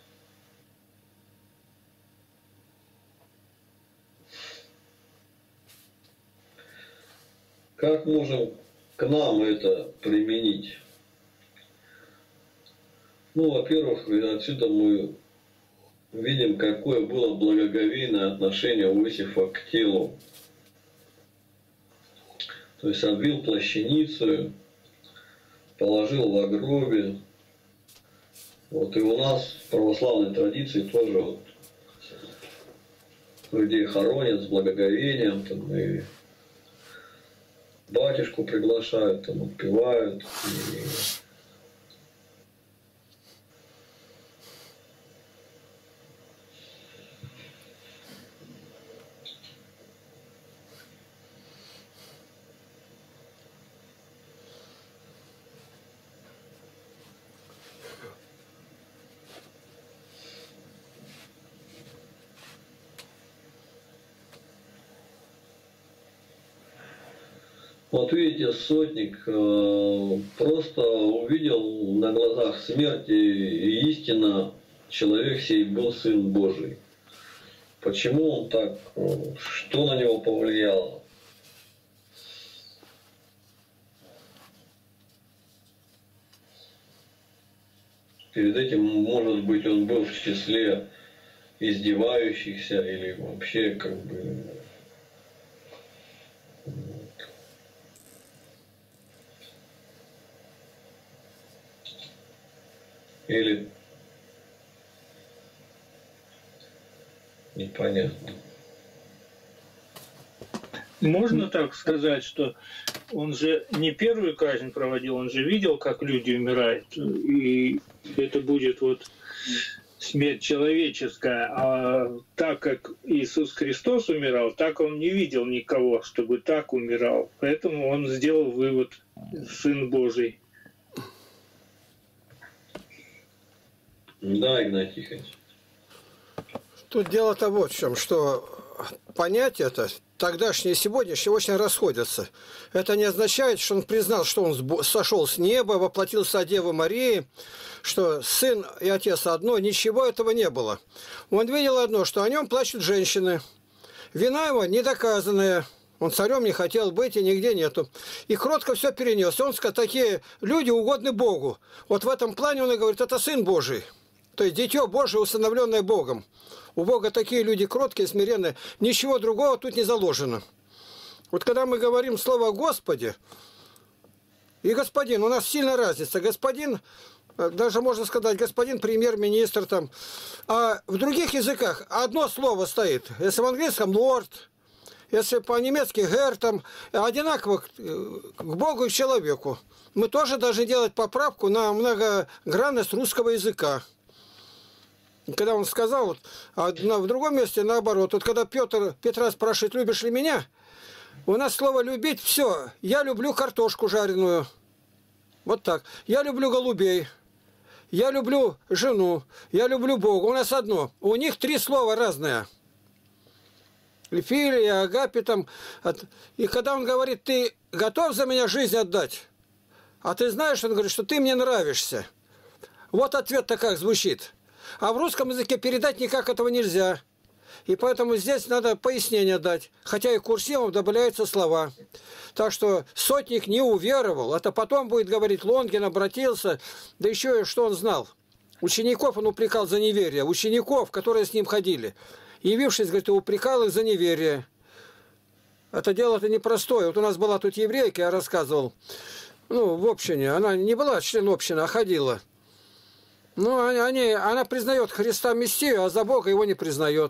Как можем к нам это применить? Ну, во-первых, отсюда мы видим, какое было благоговейное отношение Иосифа к телу. То есть обвил плащаницу, положил в гробе. Вот и у нас в православной традиции тоже вот людей хоронят с благоговением, там, и батюшку приглашают, там, отпевают. И... Вот видите, сотник э, просто увидел на глазах смерти и истинно человек сей был Сын Божий. Почему он так? Что на него повлияло? Перед этим, может быть, он был в числе издевающихся или вообще как бы... Или непонятно. Можно так сказать, что он же не первую казнь проводил, он же видел, как люди умирают. И это будет вот смерть человеческая. А так как Иисус Христос умирал, так он не видел никого, чтобы так умирал. Поэтому он сделал вывод: Сын Божий. Да, Игнатий Тихонович. Тут дело-то вот в чем, что понять это, тогдашнее и сегодняшнее, очень расходятся. Это не означает, что он признал, что он сошел с неба, воплотился от Девы Марии, что сын и отец одно, ничего этого не было. Он видел одно, что о нем плачут женщины. Вина его недоказанная. Он царем не хотел быть и нигде нету. И кротко все перенес. Он сказал, такие люди угодны Богу. Вот в этом плане он и говорит, это Сын Божий. То есть дитё Божие, усыновленное Богом. У Бога такие люди кроткие, смиренные. Ничего другого тут не заложено. Вот когда мы говорим слово «Господи» и «Господин», у нас сильная разница. Господин, даже можно сказать, господин премьер-министр там. А в других языках одно слово стоит. Если в английском «лорд», если по-немецки «гер», там одинаково к Богу и к человеку. Мы тоже должны делать поправку на многогранность русского языка. Когда он сказал, вот, а в другом месте наоборот, вот когда Петр, Петра спрашивает, любишь ли меня, у нас слово «любить» все. Я люблю картошку жареную. Вот так. Я люблю голубей. Я люблю жену. Я люблю Бога. У нас одно. У них три слова разные. Филия, Агапи там. И когда он говорит, ты готов за меня жизнь отдать? А ты знаешь, он говорит, что ты мне нравишься. Вот ответ-то как звучит. А в русском языке передать никак этого нельзя. И поэтому здесь надо пояснение дать. Хотя и курсивом добавляются слова. Так что сотник не уверовал. Это потом будет говорить, Лонгин обратился. Да еще и что он знал. Учеников он упрекал за неверие. Учеников, которые с ним ходили. Явившись, говорит, упрекал их за неверие. Это дело-то непростое. Вот у нас была тут еврейка, я рассказывал. Ну, в общине. Она не была член общины, а ходила. Ну, они, она признает Христа Мессию, а за Бога его не признает.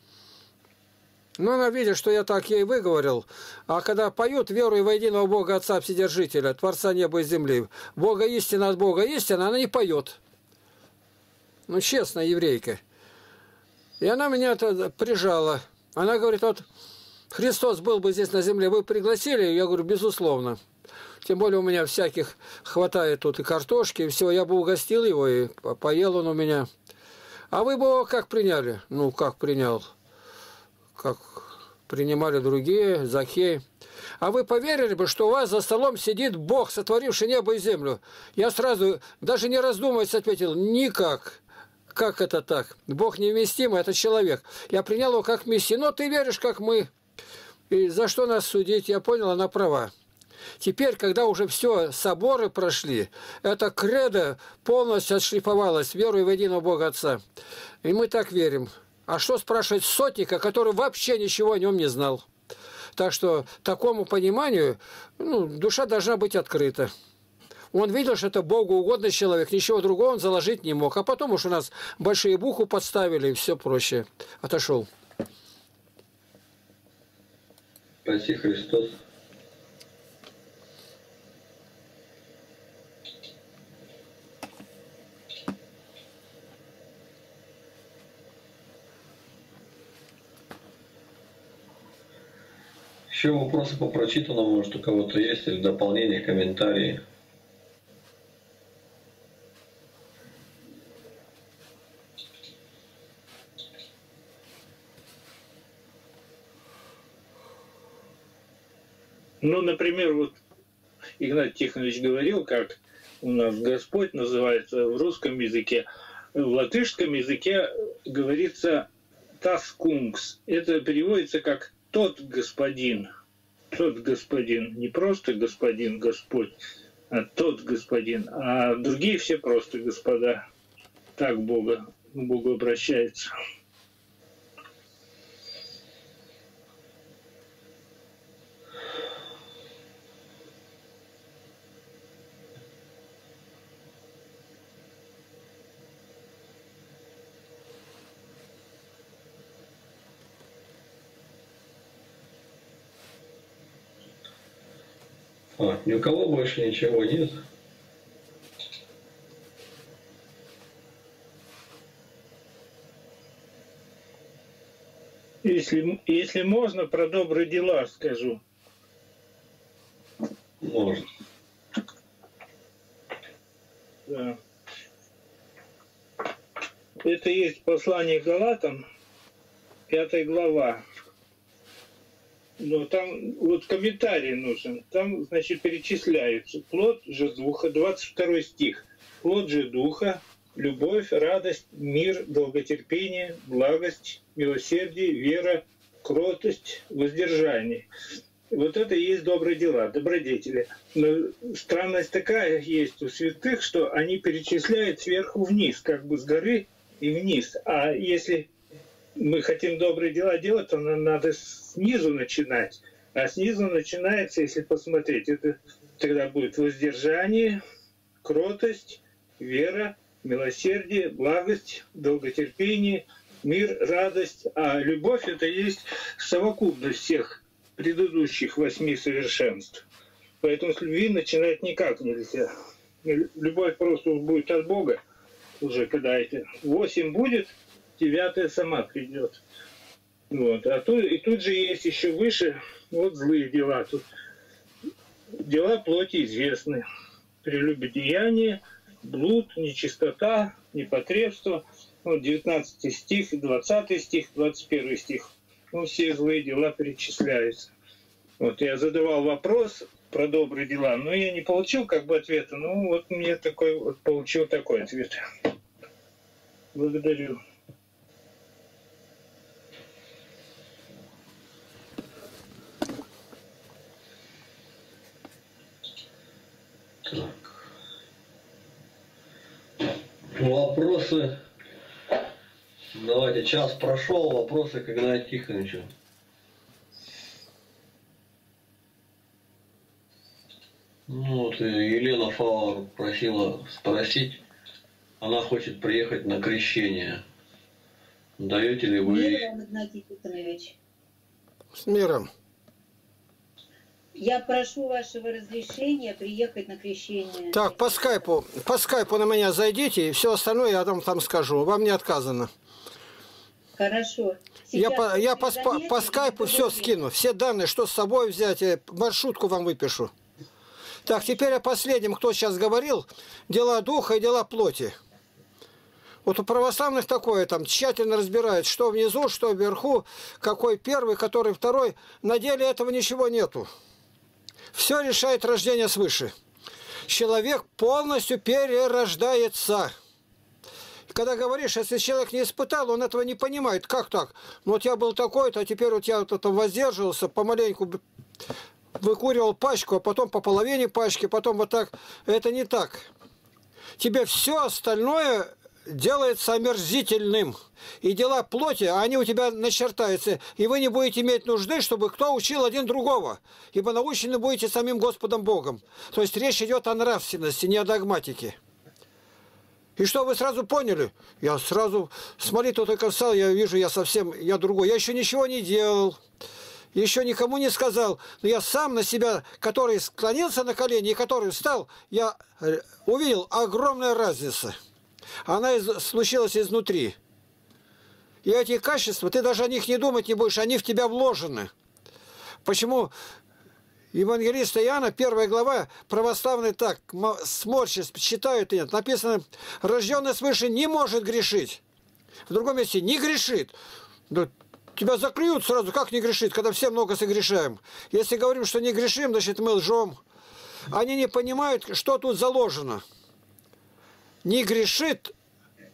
Но она видит, что я так ей выговорил. А когда поют веру во единого Бога Отца Вседержителя, Творца неба и земли, Бога истина от Бога истина, она не поет. Ну, честно, еврейка. И она меня прижала. Она говорит, вот Христос был бы здесь на земле, вы пригласили? Я говорю, безусловно. Тем более у меня всяких хватает тут и картошки, и все. Я бы угостил его, и поел он у меня. А вы бы его как приняли? Ну, как принял? Как принимали другие, Захей. А вы поверили бы, что у вас за столом сидит Бог, сотворивший небо и землю? Я сразу, даже не раздумываясь, ответил, никак. Как это так? Бог невместимый, это человек. Я принял его как мессию. Но ты веришь, как мы. И за что нас судить? Я понял, она права. Теперь, когда уже все соборы прошли, эта кредо полностью отшлифовалась верой в единого Бога Отца. И мы так верим. А что спрашивать сотника, который вообще ничего о нем не знал? Так что такому пониманию ну, душа должна быть открыта. Он видел, что это Богу угодный человек, ничего другого он заложить не мог. А потом уж у нас большие буквы подставили и все проще. Отошел. Спаси Христос. Еще вопросы по прочитанному, может, у кого-то есть, или дополнения, комментарии? Ну, например, вот Игнатий Тихонович говорил, как у нас Господь называется в русском языке. в латышском языке говорится «таскунгс». Это переводится как «тот господин». Тот господин. Не просто господин, Господь, а тот господин. А другие все просто господа. Так Бога, к Богу обращается. А, ни у кого больше ничего нет? Если, если можно, про добрые дела скажу. Можно. Да. Это есть послание к Галатам, пятая глава. Но там вот комментарий нужен. Там, значит, перечисляются. Плод же духа, двадцать второй стих. Плод же духа, любовь, радость, мир, долготерпение, благость, милосердие, вера, кротость, воздержание. Вот это и есть добрые дела, добродетели. Но странность такая есть у святых, что они перечисляют сверху вниз, как бы с горы и вниз. А если мы хотим добрые дела делать, то нам надо снизу начинать. А снизу начинается, если посмотреть, это тогда будет воздержание, кротость, вера, милосердие, благость, долготерпение, мир, радость. А любовь — это есть совокупность всех предыдущих восьми совершенств. Поэтому с любви начинать никак нельзя. Любовь просто будет от Бога. Уже когда эти восемь будет, девятая сама придет. Вот. А тут, и тут же есть еще выше вот злые дела. Тут дела плоти известны. Прелюбодеяние, блуд, нечистота, непотребство. Вот девятнадцатый стих, двадцатый стих, двадцать первый стих. Ну, все злые дела перечисляются. Вот я задавал вопрос про добрые дела, но я не получил как бы ответа. Ну вот мне такой вот получил такой ответ. Благодарю. Так. Вопросы. Давайте, час прошел, вопросы к Игнатию Тихоновичу. Ну вот Елена Фауэр просила спросить, она хочет приехать на крещение. Даете ли вы... Мир вам, Игнатий Тихонович. С миром. Я прошу вашего разрешения приехать на крещение. Так, по скайпу, по скайпу на меня зайдите, и все остальное я там, там скажу. Вам не отказано. Хорошо. Я Сейчас по, я по, заметки, по скайпу все скину, все данные, что с собой взять, я маршрутку вам выпишу. Так, теперь о последнем, кто сейчас говорил, дела духа и дела плоти. Вот у православных такое, там тщательно разбирают, что внизу, что вверху, какой первый, который второй. На деле этого ничего нету. Все решает рождение свыше. Человек полностью перерождается. Когда говоришь, если человек не испытал, он этого не понимает. Как так? Ну вот я был такой-то, а теперь вот я вот там воздерживался, помаленьку выкуривал пачку, а потом по половине пачки, потом вот так. Это не так. Тебе все остальное делается омерзительным. И дела плоти, они у тебя начертаются. И вы не будете иметь нужды, чтобы кто учил один другого. Ибо научены будете самим Господом Богом. То есть речь идет о нравственности, не о догматике. И что вы сразу поняли? Я сразу с молитвой только встал, я вижу, я совсем, я другой. Я еще ничего не делал. Еще никому не сказал, но я сам на себя, который склонился на колени и который встал, я увидел огромная разница. Она из, случилась изнутри. И эти качества, ты даже о них не думать не будешь, они в тебя вложены. Почему евангелиста Иоанна, первая глава, православный так, сморщись, читают и нет. Написано, рожденный свыше не может грешить. В другом месте не грешит. Тебя заклюют сразу, как не грешит, когда все много согрешаем. Если говорим, что не грешим, значит мы лжем. Они не понимают, что тут заложено. Не грешит,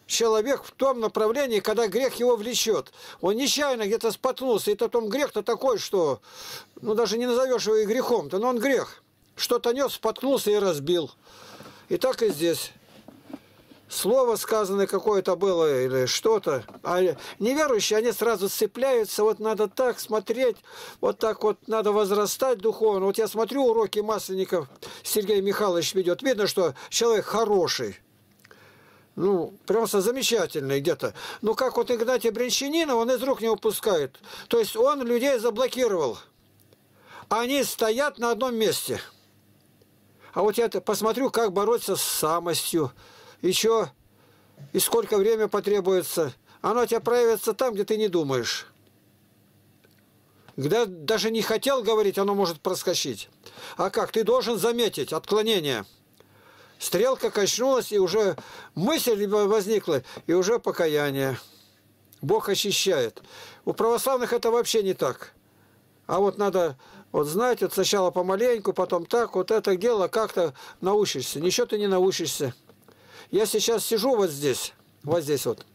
человек в том направлении, когда грех его влечет. Он нечаянно где-то споткнулся, и потом грех-то такой, что, ну, даже не назовешь его и грехом-то, но он грех. Что-то нес, споткнулся и разбил. И так и здесь. Слово сказанное какое-то было или что-то. А неверующие, они сразу сцепляются. Вот надо так смотреть, вот так вот надо возрастать духовно. Вот я смотрю уроки Масленников, Сергей Михайлович ведет. Видно, что человек хороший. Ну, просто замечательный где-то. Ну, как вот Игнатий Брянчанина, он из рук не упускает. То есть он людей заблокировал. Они стоят на одном месте. А вот я посмотрю, как бороться с самостью. И что? И сколько времени потребуется? Оно у тебя проявится там, где ты не думаешь. Когда даже не хотел говорить, оно может проскочить. А как? Ты должен заметить отклонение. Стрелка качнулась, и уже мысль возникла, и уже покаяние. Бог очищает. У православных это вообще не так. А вот надо, вот знаете, вот сначала помаленьку, потом так, вот это дело как-то научишься. Ничего ты не научишься. Я сейчас сижу вот здесь, вот здесь вот.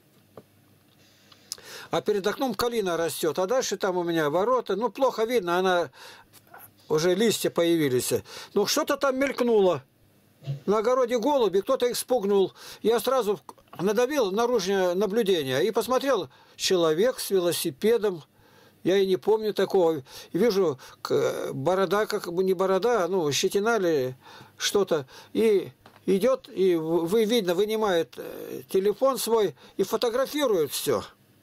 А перед окном калина растет, а дальше там у меня ворота. Ну, плохо видно, она уже листья появились. Ну, что-то там мелькнуло. На огороде голуби, кто-то их спугнул. Я сразу надавил наружное наблюдение и посмотрел, человек с велосипедом. Я и не помню такого. Вижу, борода, как бы не борода, ну, щетина или что-то. И идет, и вы, видно, вынимает телефон свой и фотографирует все.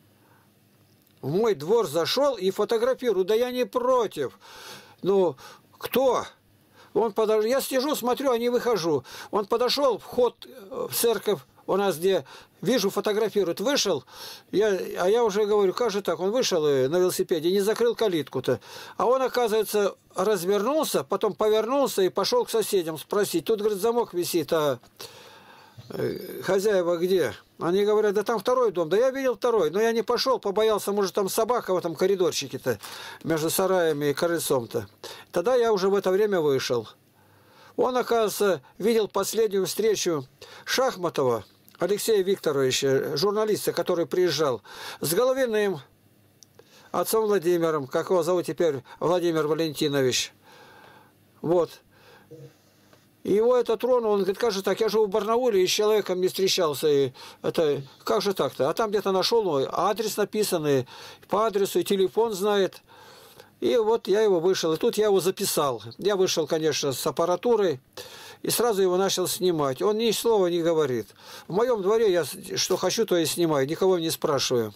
В мой двор зашел и фотографирует. Да я не против. Ну, кто? Он подошел, я сижу, смотрю, а не выхожу. Он подошел, вход в церковь у нас, где вижу, фотографирует, вышел, я, а я уже говорю, как же так, он вышел на велосипеде, не закрыл калитку-то. А он, оказывается, развернулся, потом повернулся и пошел к соседям спросить. Тут, говорит, замок висит, а хозяева где? Они говорят, да там второй дом. Да я видел второй, но я не пошел, побоялся, может, там собака в этом коридорчике-то, между сараями и крыльцом-то. Тогда я уже в это время вышел. Он, оказывается, видел последнюю встречу Шахматова Алексея Викторовича, журналиста, который приезжал, с Головиным, отцом Владимиром, как его зовут теперь, Владимир Валентинович. Вот. И его это тронул, он говорит, как же так, я живу в Барнауле и с человеком не встречался, и это, как же так-то? А там где-то нашел, ну, адрес написанный, по адресу, и телефон знает. И вот я его вышел, и тут я его записал. Я вышел, конечно, с аппаратурой, и сразу его начал снимать. Он ни слова не говорит. В моем дворе я что хочу, то и снимаю, никого не спрашиваю.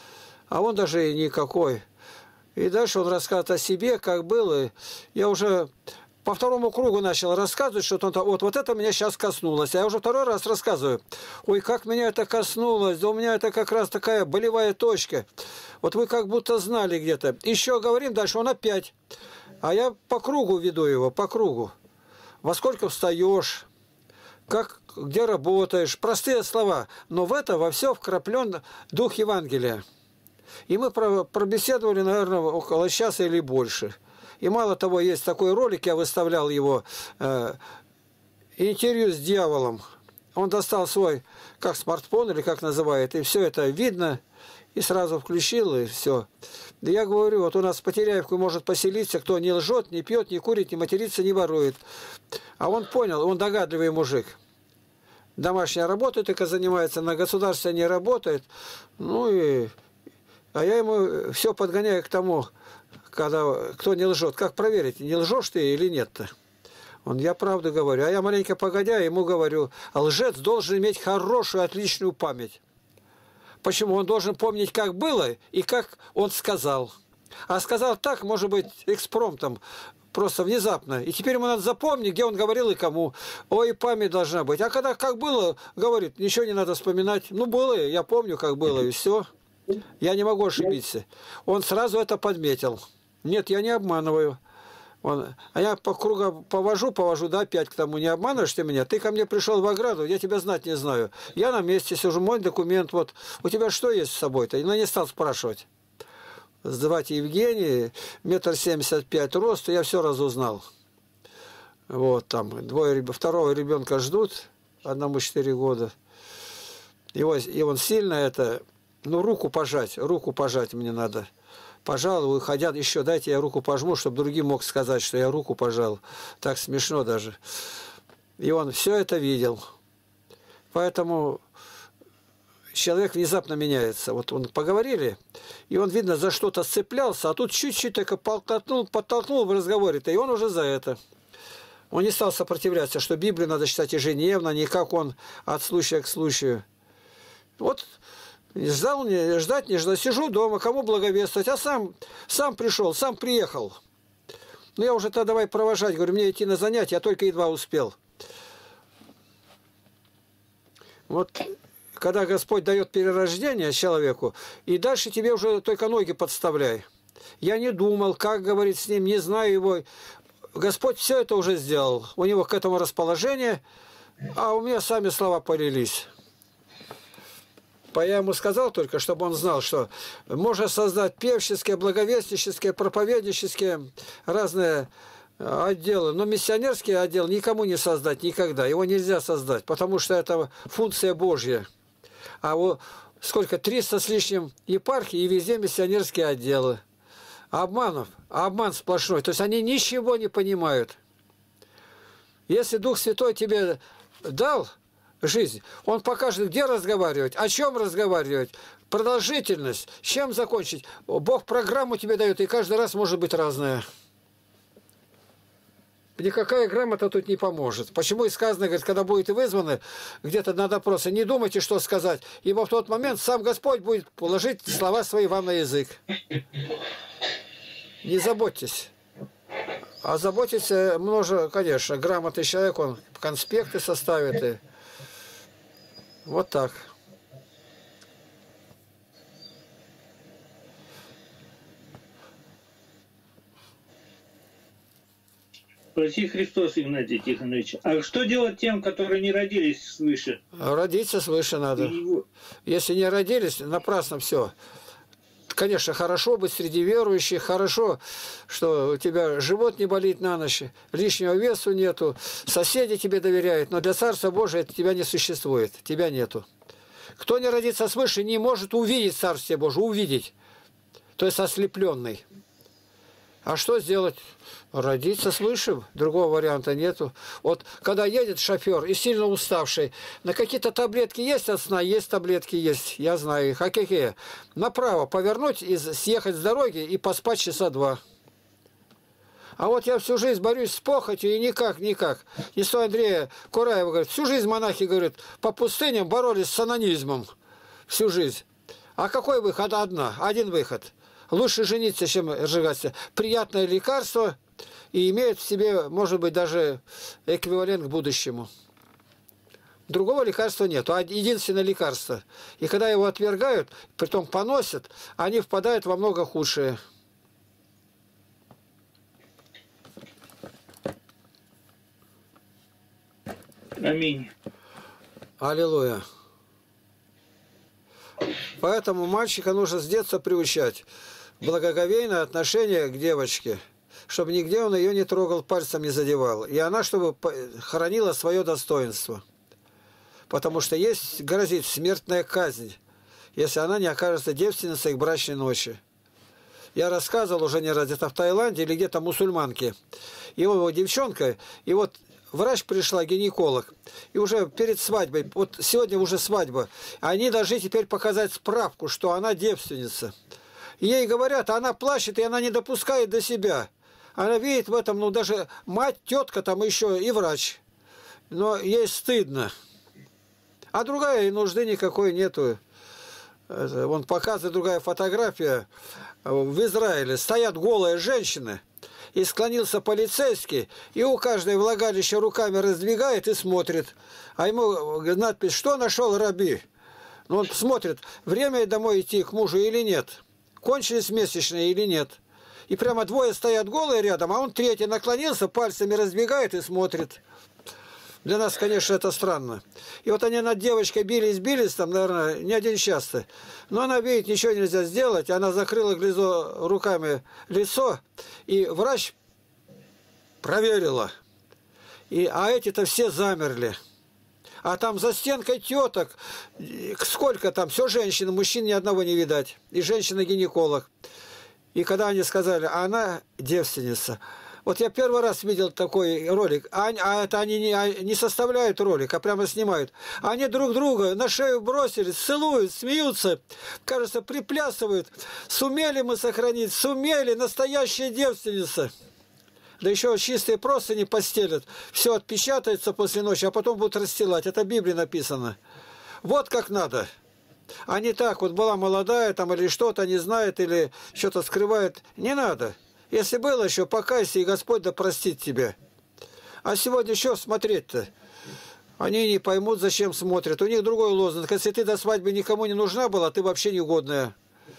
А он даже и никакой. И дальше он рассказывает о себе, как было. Я уже по второму кругу начал рассказывать, что он, вот, вот это меня сейчас коснулось. А я уже второй раз рассказываю. Ой, как меня это коснулось, да у меня это как раз такая болевая точка. Вот вы как будто знали где-то. Еще говорим дальше, он опять. А я по кругу веду его, по кругу. Во сколько встаешь, как, где работаешь. Простые слова. Но в это во все вкраплен дух Евангелия. И мы пробеседовали, наверное, около часа или больше. И мало того, есть такой ролик, я выставлял его, э, интервью с дьяволом. Он достал свой, как смартфон или как называют, и все это видно, и сразу включил, и все. Да я говорю, вот у нас в Потеряевку может поселиться, кто не лжет, не пьет, не курит, не матерится, не ворует. А он понял, он догадливый мужик. Домашняя работа только занимается, на государстве не работает. Ну и... А я ему все подгоняю к тому, когда кто не лжет. Как проверить, не лжешь ты или нет-то? Он, я правду говорю. А я маленько погодя ему говорю, лжец должен иметь хорошую, отличную память. Почему? Он должен помнить, как было и как он сказал. А сказал так, может быть, экспромтом, просто внезапно. И теперь ему надо запомнить, где он говорил и кому. Ой, память должна быть. А когда как было, говорит, ничего не надо вспоминать. Ну, было, я помню, как было, и все. Я не могу ошибиться. Он сразу это подметил. Нет, я не обманываю. Он, а я по кругу повожу, повожу, да, опять к тому. Не обманываешь ты меня? Ты ко мне пришел в ограду, я тебя знать не знаю. Я на месте сижу, мой документ, вот. У тебя что есть с собой-то? Но не стал спрашивать. Звать Евгений, метр семьдесят пять рост, я все разузнал. Вот там, двое, второго ребенка ждут, одному четыре года. Его, и он сильно это, ну, руку пожать, руку пожать мне надо. Пожалуй, хотят еще, дайте я руку пожму, чтобы другим мог сказать, что я руку пожал. Так смешно даже. И он все это видел. Поэтому человек внезапно меняется. Вот он поговорили, и он, видно, за что-то цеплялся, а тут чуть-чуть только подтолкнул, подтолкнул в разговоре-то, и он уже за это. Он не стал сопротивляться, что Библию надо читать ежедневно, не как он от случая к случаю. Вот ждал, не, ждать не ждать. Сижу дома, кому благовествовать, а сам, сам пришел, сам приехал. Ну, я уже тогда давай провожать, говорю, мне идти на занятия, я только едва успел. Вот когда Господь дает перерождение человеку, и дальше тебе уже только ноги подставляй. Я не думал, как говорить с ним, не знаю его. Господь все это уже сделал. У него к этому расположение, а у меня сами слова полились. Я ему сказал только, чтобы он знал, что можно создать певческие, благовестнические, проповеднические разные отделы, но миссионерский отдел никому не создать никогда. Его нельзя создать, потому что это функция Божья. А вот сколько, триста с лишним епархий, и везде миссионерские отделы. Обманов, обман сплошной. То есть они ничего не понимают. Если Дух Святой тебе дал жизнь, Он покажет, где разговаривать, о чем разговаривать, продолжительность, с чем закончить. Бог программу тебе дает, и каждый раз может быть разная. Никакая грамота тут не поможет. Почему и сказано, говорит, когда будете вызваны где-то на допросы, не думайте, что сказать, ибо в тот момент сам Господь будет положить слова свои вам на язык. Не заботьтесь. А заботьтесь, множе, конечно, грамотный человек, он конспекты составит. И... Вот так. Спаси Христос, Игнатий Тихонович. А что делать тем, которые не родились свыше? Родиться свыше надо. Если не родились, напрасно все. Конечно, хорошо быть среди верующих, хорошо, что у тебя живот не болит на ночь, лишнего весу нету, соседи тебе доверяют, но для Царства Божия тебя не существует, тебя нету. Кто не родится свыше, не может увидеть Царствие Божие, увидеть, то есть ослепленный. А что сделать? Родиться свыше, другого варианта нету. Вот когда едет шофер и сильно уставший, на какие-то таблетки есть от сна? Есть таблетки, есть, я знаю их. А какие? Направо повернуть, и съехать с дороги и поспать часа два. А вот я всю жизнь борюсь с похотью и никак, никак. Несу Андрея Кураева, говорит, всю жизнь монахи, говорит, по пустыням боролись с анонизмом. Всю жизнь. А какой выход? Одна, один выход. Лучше жениться, чем сжигаться. Приятное лекарство и имеет в себе, может быть, даже эквивалент к будущему. Другого лекарства нет. Единственное лекарство. И когда его отвергают, притом поносят, они впадают во много худшее. Аминь. Аллилуйя. Поэтому мальчика нужно с детства приучать. Благоговейное отношение к девочке, чтобы нигде он ее не трогал, пальцем не задевал. И она, чтобы хранила свое достоинство. Потому что есть, грозит смертная казнь, если она не окажется девственницей к брачной ночи. Я рассказывал уже не раз, где-то в Таиланде или где-то мусульманке. Его девчонка, и вот врач пришла, гинеколог, и уже перед свадьбой, вот сегодня уже свадьба, они должны теперь показать справку, что она девственница. И ей говорят, а она плачет, и она не допускает до себя. Она видит в этом, ну, даже мать, тетка там еще и врач. Но ей стыдно. А другая и нужды никакой нету. Вон показывает другая фотография. В Израиле стоят голые женщины, и склонился полицейский, и у каждой влагалище руками раздвигает и смотрит. А ему надпись, что нашел раби? Ну, он смотрит, время домой идти к мужу или нет. Кончились месячные или нет. И прямо двое стоят голые рядом, а он третий наклонился, пальцами раздвигает и смотрит. Для нас, конечно, это странно. И вот они над девочкой бились-бились, там, наверное, не один часто. Но она видит, ничего нельзя сделать. Она закрыла глазо, руками лицо, и врач проверила. И, а эти-то все замерли. А там за стенкой теток, сколько там, все женщины, мужчин ни одного не видать. И женщина-гинеколог. И когда они сказали, а она девственница. Вот я первый раз видел такой ролик, а, а это они не, не составляют ролик, а прямо снимают. Они друг друга на шею бросились, целуют, смеются, кажется, приплясывают. Сумели мы сохранить, сумели, настоящая девственница. Да еще чистые простыни постелят, все отпечатается после ночи, а потом будут расстилать. Это в Библии написано. Вот как надо. А не так, вот была молодая там или что-то не знает, или что-то скрывает. Не надо. Если было еще, покайся, и Господь да простит тебя. А сегодня что смотреть-то? Они не поймут, зачем смотрят. У них другой лозунг. Если ты до свадьбы никому не нужна была, ты вообще негодная.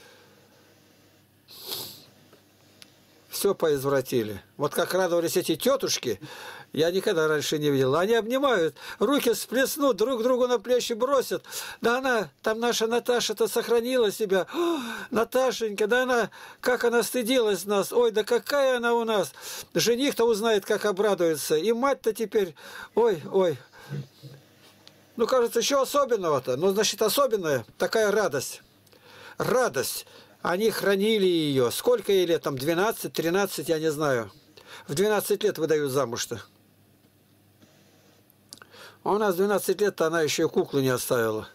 Все поизвратили. Вот как радовались эти тетушки, я никогда раньше не видел. Они обнимают, руки сплеснут, друг другу на плечи бросят. Да она, там наша Наташа-то сохранила себя. О, Наташенька, да она, как она стыдилась нас. Ой, да какая она у нас. Жених-то узнает, как обрадуется. И мать-то теперь, ой, ой. Ну, кажется, еще особенного-то. Ну, значит, особенная такая радость. Радость. Они хранили ее. Сколько ей лет? Там двенадцать, тринадцать, я не знаю. В двенадцать лет выдают замуж-то. А у нас двенадцать лет-то она еще и куклу не оставила.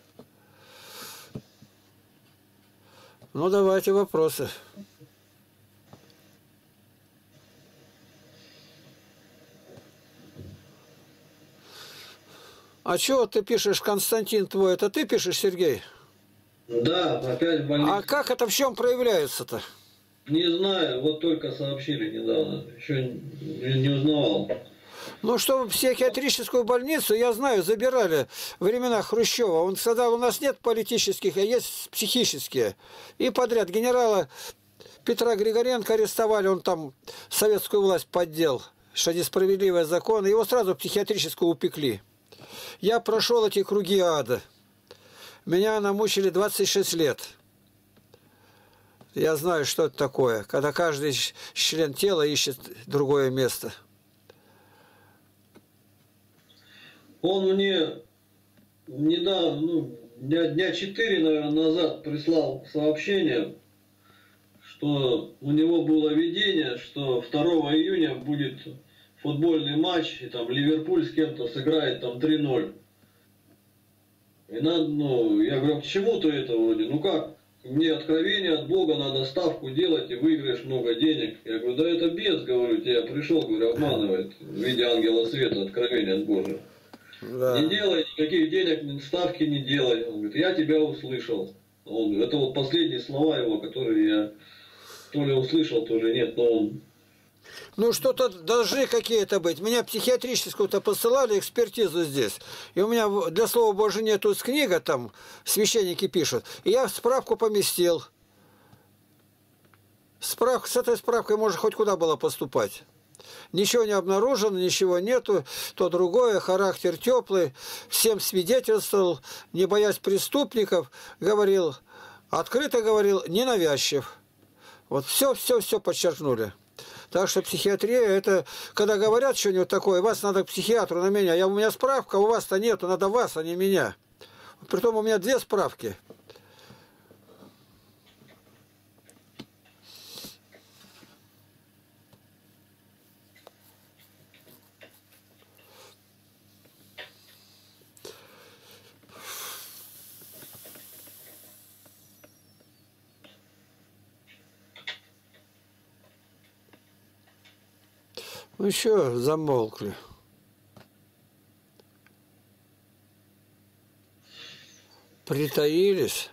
Ну, давайте вопросы. А чего ты пишешь, Константин твой? Это ты пишешь, Сергей? Да, опять в больнице. А как это в чем проявляется-то? Не знаю, вот только сообщили недавно. Еще не, не узнавал. Ну, что в психиатрическую больницу, я знаю, забирали в времена Хрущева. Он сказал, у нас нет политических, а есть психические. И подряд генерала Петра Григоренко арестовали, он там советскую власть поддел, что несправедливый закон. Его сразу в психиатрическую упекли. Я прошел эти круги ада. Меня намучили двадцать шесть лет. Я знаю, что это такое, когда каждый член тела ищет другое место. Он мне недавно, ну, дня, дня четыре, наверное, назад прислал сообщение, что у него было видение, что второго июня будет футбольный матч, и там Ливерпуль с кем-то сыграет там три ноль. И надо, ну, я говорю, к чему-то это вроде, ну как, мне откровение от Бога, надо ставку делать и выиграешь много денег. Я говорю, да это бес, говорю, тебя пришел, говорю, обманывает в виде ангела света, откровение от Божия. Да. Не делай никаких денег, ставки не делай. Он говорит, я тебя услышал. Он, это вот последние слова его, которые я то ли услышал, то ли нет, но он... Ну, что-то должны какие-то быть. Меня психиатрическую-то посылали, экспертизу здесь. И у меня для Слова Божьего нету книга, там священники пишут. И я справку поместил. Справка, с этой справкой можно хоть куда было поступать. Ничего не обнаружено, ничего нету. То другое, характер теплый. Всем свидетельствовал, не боясь преступников. Говорил, открыто говорил, ненавязчив. Вот все-все-все подчеркнули. Так что психиатрия, это, когда говорят что-нибудь такое, вас надо к психиатру на меня. Я, у меня справка, у вас-то нету, надо вас, а не меня. Притом у меня две справки. Ну еще замолкли. Притаились.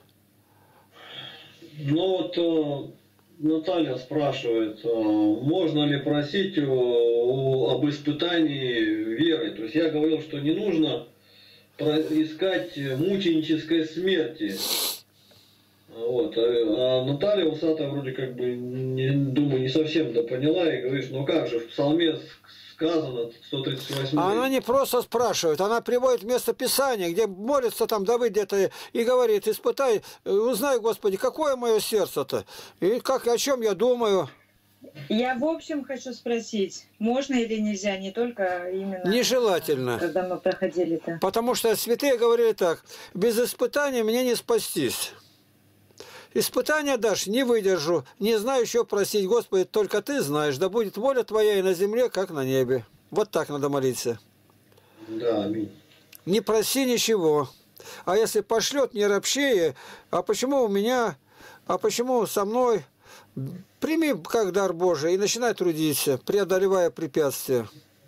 Ну вот э, Наталья спрашивает, э, можно ли просить о, о, об испытании веры. То есть я говорил, что не нужно искать мученической смерти. Вот. А Наталья усатая вроде как бы, не, думаю, не совсем да поняла и говорит, ну как же, в псалме сказано, сто тридцать восемь. А она не просто спрашивает, она приводит место Писания, где молится там Давид где-то и говорит, испытай, узнай, Господи, какое мое сердце-то, и как, о чем я думаю. Я в общем хочу спросить, можно или нельзя, не только именно... Нежелательно. Когда мы проходили-то. Потому что святые говорили так: без испытаний мне не спастись. Испытания дашь, не выдержу, не знаю, что просить, Господи, только Ты знаешь, да будет воля Твоя и на земле, как на небе. Вот так надо молиться. Да, аминь. Не проси ничего. А если пошлет, не ропщее, а почему у меня, а почему со мной, прими как дар Божий и начинай трудиться, преодолевая препятствия.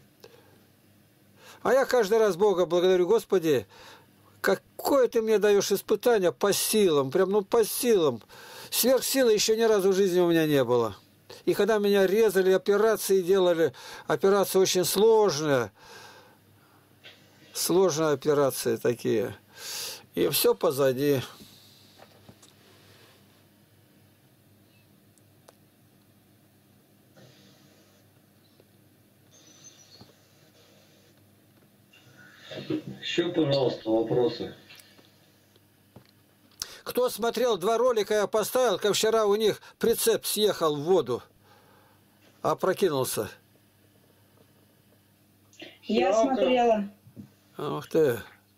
А я каждый раз Бога благодарю: Господи, какое Ты мне даешь испытание по силам, прям ну по силам. Сверхсилы еще ни разу в жизни у меня не было. И когда меня резали, операции делали, операции очень сложные, сложные операции такие. И все позади. Еще, пожалуйста, вопросы. Кто смотрел два ролика, я поставил, как вчера у них прицеп съехал в воду, опрокинулся. Я Жалко. смотрела. Ах ты.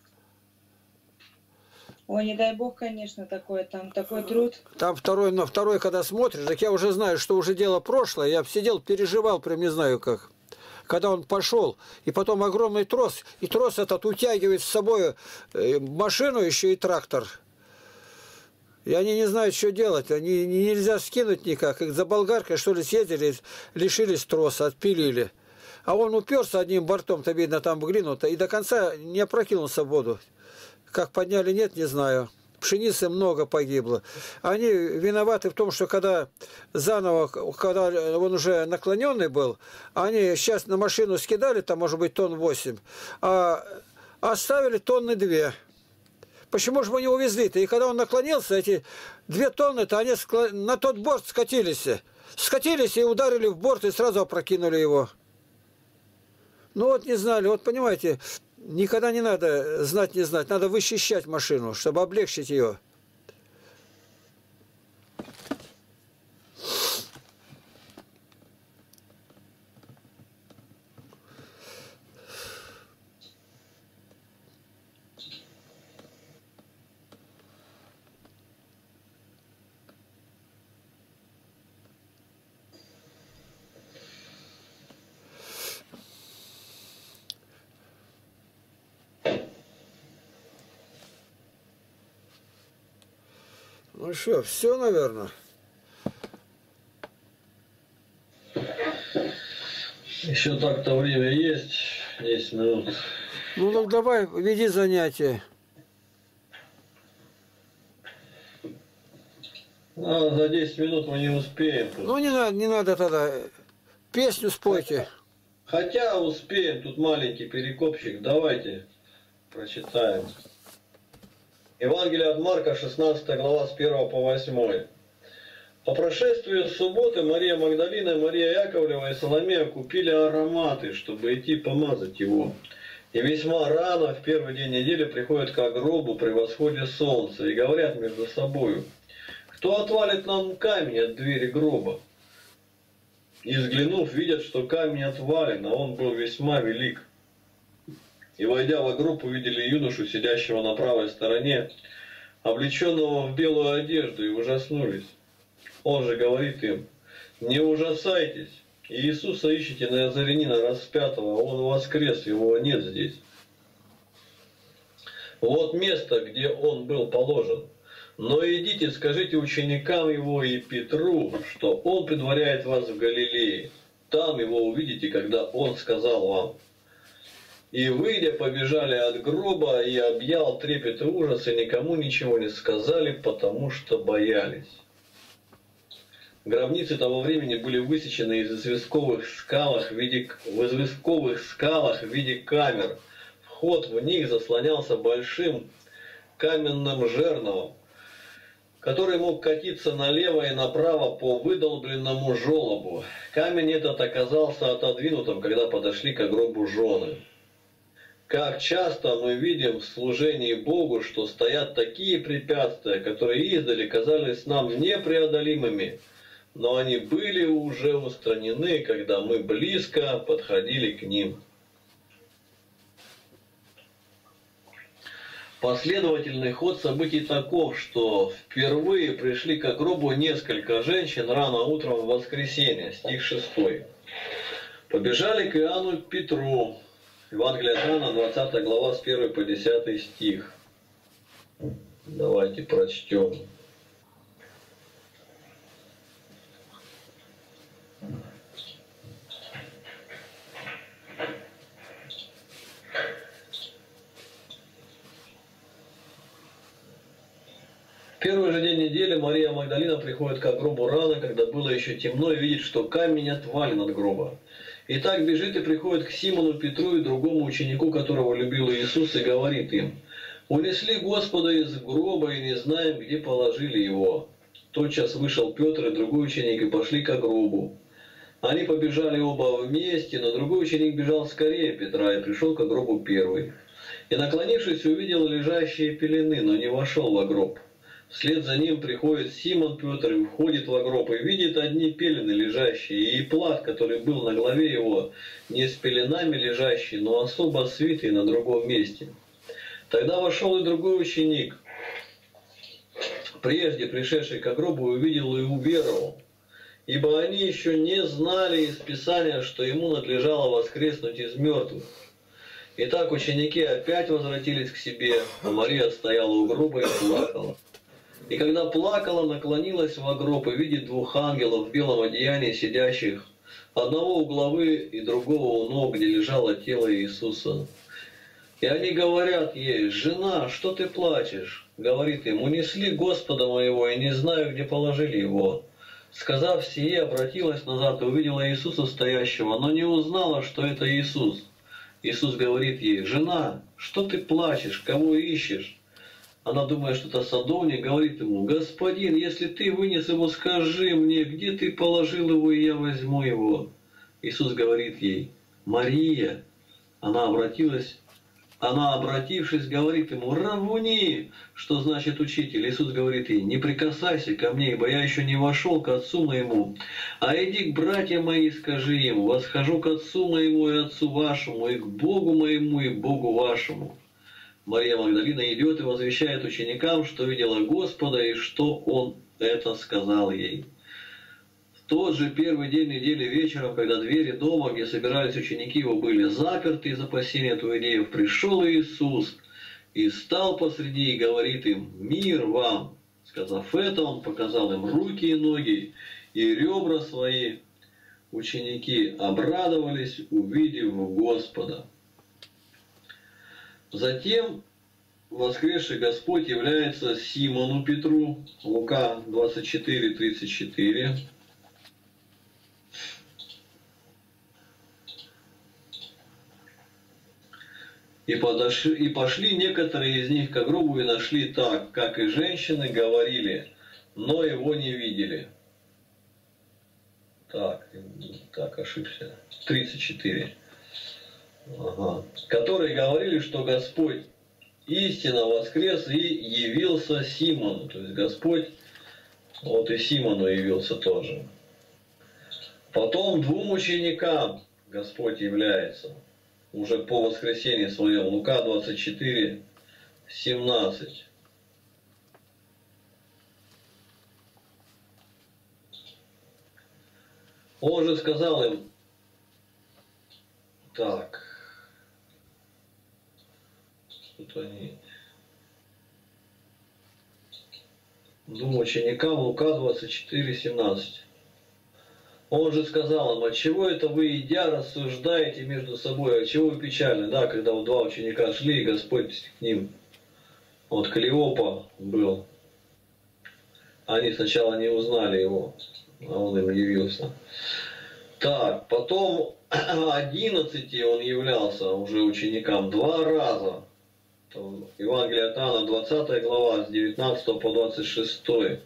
Ой, не дай бог, конечно, такое, там такой труд. Там второй, но второй, когда смотришь, так я уже знаю, что уже дело прошлое. Я сидел, переживал, прям не знаю как. Когда он пошел, и потом огромный трос, и трос этот утягивает с собой машину еще и трактор. И они не знают, что делать. Они нельзя скинуть никак. Их за болгаркой, что ли, съездили, лишились троса, отпилили. А он уперся одним бортом-то, видно, там в глину-то, и до конца не опрокинулся в воду. Как подняли, нет, не знаю. Пшеницы много погибло. Они виноваты в том, что когда заново, когда он уже наклоненный был, они сейчас на машину скидали, там, может быть, тонн восемь, а оставили тонны две. Почему же мы не увезли-то? И когда он наклонился, эти две тонны-то, они на тот борт скатились. Скатились и ударили в борт, и сразу опрокинули его. Ну вот не знали, вот понимаете, никогда не надо знать, не знать, надо вычищать машину, чтобы облегчить ее. Ну что, все, наверное. Еще так-то время есть, десять минут. Ну так давай, веди занятия. А, за десять минут мы не успеем. тут. Ну не надо, не надо тогда. Песню спойте. Хотя успеем, тут маленький перекопчик. Давайте прочитаем. Евангелие от Марка, шестнадцатая глава, с первого по восьмой. По прошествии субботы Мария Магдалина, Мария Яковлева и Соломея купили ароматы, чтобы идти помазать его. И весьма рано, в первый день недели, приходят к гробу при восходе солнца и говорят между собою: кто отвалит нам камень от двери гроба? И взглянув, видят, что камень отвален, а он был весьма велик. И, войдя во гроб, увидели юношу, сидящего на правой стороне, облеченного в белую одежду, и ужаснулись. Он же говорит им: не ужасайтесь, Иисуса ищете Назарянина распятого, он воскрес, его нет здесь. Вот место, где он был положен. Но идите, скажите ученикам его и Петру, что он предваряет вас в Галилее. Там его увидите, когда он сказал вам. И, выйдя, побежали от гроба, и объял трепет и ужас, и никому ничего не сказали, потому что боялись. Гробницы того времени были высечены из известковых скалах в виде, в известковых скалах в виде камер. Вход в них заслонялся большим каменным жерновом, который мог катиться налево и направо по выдолбленному желобу. Камень этот оказался отодвинутым, когда подошли к гробу жены. Как часто мы видим в служении Богу, что стоят такие препятствия, которые издали казались нам непреодолимыми, но они были уже устранены, когда мы близко подходили к ним. Последовательный ход событий таков, что впервые пришли к гробу несколько женщин рано утром в воскресенье, стих шестой. Побежали к Иоанну Петру, Евангелие от Иоанна, двадцатая глава, с первого по десятый стих. Давайте прочтем. В первый же день недели Мария Магдалина приходит к гробу рано, когда было еще темно, и видит, что камень отвален от гроба. И так бежит и приходит к Симону Петру и другому ученику, которого любил Иисус, и говорит им: «Унесли Господа из гроба, и не знаем, где положили его». Тотчас вышел Петр и другой ученик, и пошли к гробу. Они побежали оба вместе, но другой ученик бежал скорее Петра и пришел к гробу первый. И, наклонившись, увидел лежащие пелены, но не вошел во гроб. Вслед за ним приходит Симон Петр и входит во гроб, и видит одни пелены лежащие, и плат, который был на голове его, не с пеленами лежащий, но особо свитый на другом месте. Тогда вошел и другой ученик, прежде пришедший к гробу, увидел и уверовал, ибо они еще не знали из Писания, что ему надлежало воскреснуть из мертвых. Итак, ученики опять возвратились к себе, а Мария стояла у гроба и плакала. И когда плакала, наклонилась во гроб и видит двух ангелов в белом одеянии сидящих, одного у главы и другого у ног, где лежало тело Иисуса. И они говорят ей: «Жена, что ты плачешь?» Говорит им: «Унесли Господа моего, и не знаю, где положили его». Сказав сие, обратилась назад и увидела Иисуса стоящего, но не узнала, что это Иисус. Иисус говорит ей: «Жена, что ты плачешь? Кого ищешь?» Она, думая, что это садовник, говорит ему: «Господин, если ты вынес его, скажи мне, где ты положил его, и я возьму его». Иисус говорит ей: «Мария». Она обратилась, она, обратившись, говорит ему: «Раввуни», что значит учитель. Иисус говорит ей: «Не прикасайся ко мне, ибо я еще не вошел к отцу моему, а иди к братьям моим и скажи им: восхожу к отцу моему и отцу вашему, и к Богу моему и Богу вашему». Мария Магдалина идет и возвещает ученикам, что видела Господа и что Он это сказал ей. В тот же первый день недели вечером, когда двери дома, где собирались ученики его, были заперты из опасения иудеев, пришел Иисус и стал посреди и говорит им: «Мир вам!» Сказав это, Он показал им руки и ноги и ребра свои. Ученики обрадовались, увидев Господа. Затем воскресший Господь является Симону Петру, Лука двадцать четыре тридцать четыре. И, подошли, и пошли некоторые из них к гробу и нашли так, как и женщины говорили, но его не видели. Так, так, ошибся. тридцать четыре. Ага. Которые говорили, что Господь истинно воскрес и явился Симону. То есть Господь вот и Симону явился тоже. Потом двум ученикам Господь является уже по воскресенье своем. Лука двадцать четыре семнадцать. Он же сказал им: так, тут они, двум ученикам, Лука двадцать четыре семнадцать. Он же сказал им: отчего это вы, идя, рассуждаете между собой, отчего вы печальны? Да, когда вот два ученика шли, и Господь к ним, вот Клеопа был, они сначала не узнали его, а он им явился. Так, потом одиннадцати он являлся уже ученикам два раза. Евангелие от Иоанна, двадцатая глава, с девятнадцатого по двадцать шестой.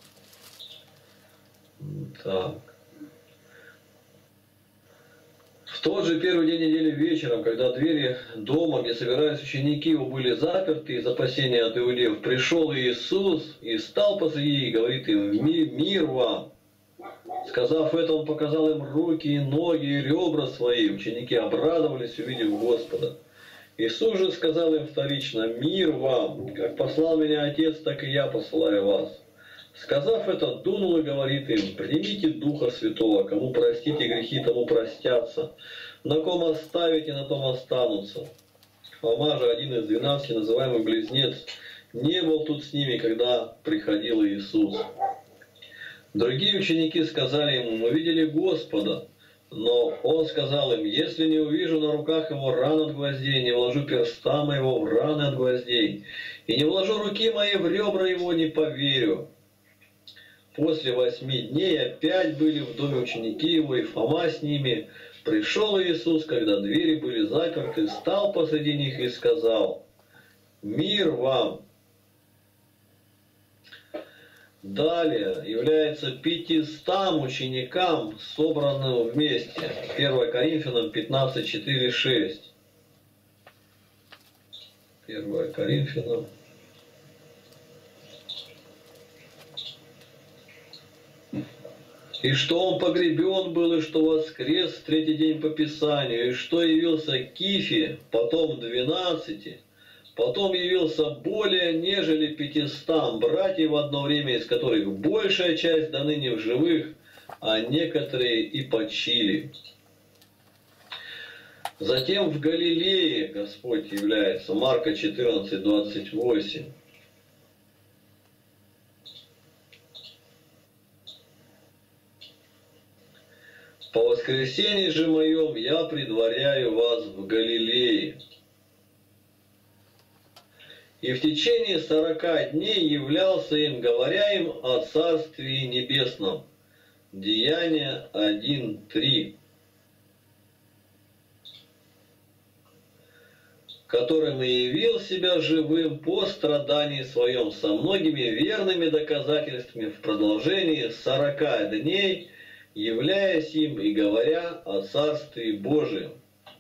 Так. В тот же первый день недели вечером, когда двери дома, где собирались ученики его, были заперты из опасения от иудеев, пришел Иисус и стал посреди и говорит им: «Ми- мир вам!» Сказав это, он показал им руки и ноги и ребра свои. Ученики обрадовались, увидев Господа. Иисус же сказал им вторично: «Мир вам! Как послал меня Отец, так и я посылаю вас». Сказав это, дунул и говорит им: «Примите Духа Святого, кому простите грехи, тому простятся, на ком оставите, на том останутся». Фома же, один из двенадцати, называемый Близнец, не был тут с ними, когда приходил Иисус. Другие ученики сказали ему: «Мы видели Господа». Но он сказал им: «Если не увижу на руках его ран от гвоздей, не вложу перста моего в раны от гвоздей, и не вложу руки мои в ребра его, не поверю». После восьми дней опять были в доме ученики его, и Фома с ними. Пришел Иисус, когда двери были заперты, стал посреди них и сказал: «Мир вам!» Далее является пятистам ученикам, собранным вместе. первое Коринфянам пятнадцать, четыре, шесть. первое Коринфянам. И что он погребен был, и что воскрес в третий день по Писанию, и что явился Кифе, потом двенадцати, потом явился более нежели пятистам братьев в одно время, из которых большая часть до ныне в живых, а некоторые и почили. Затем в Галилее Господь является. Марка четырнадцать, двадцать восемь. По воскресенье же моем я предваряю вас в Галилее. И в течение сорока дней являлся им, говоря им о Царствии Небесном. Деяния один, три. Которым и явил себя живым по страдании своем со многими верными доказательствами в продолжении сорока дней, являясь им и говоря о Царстве Божием.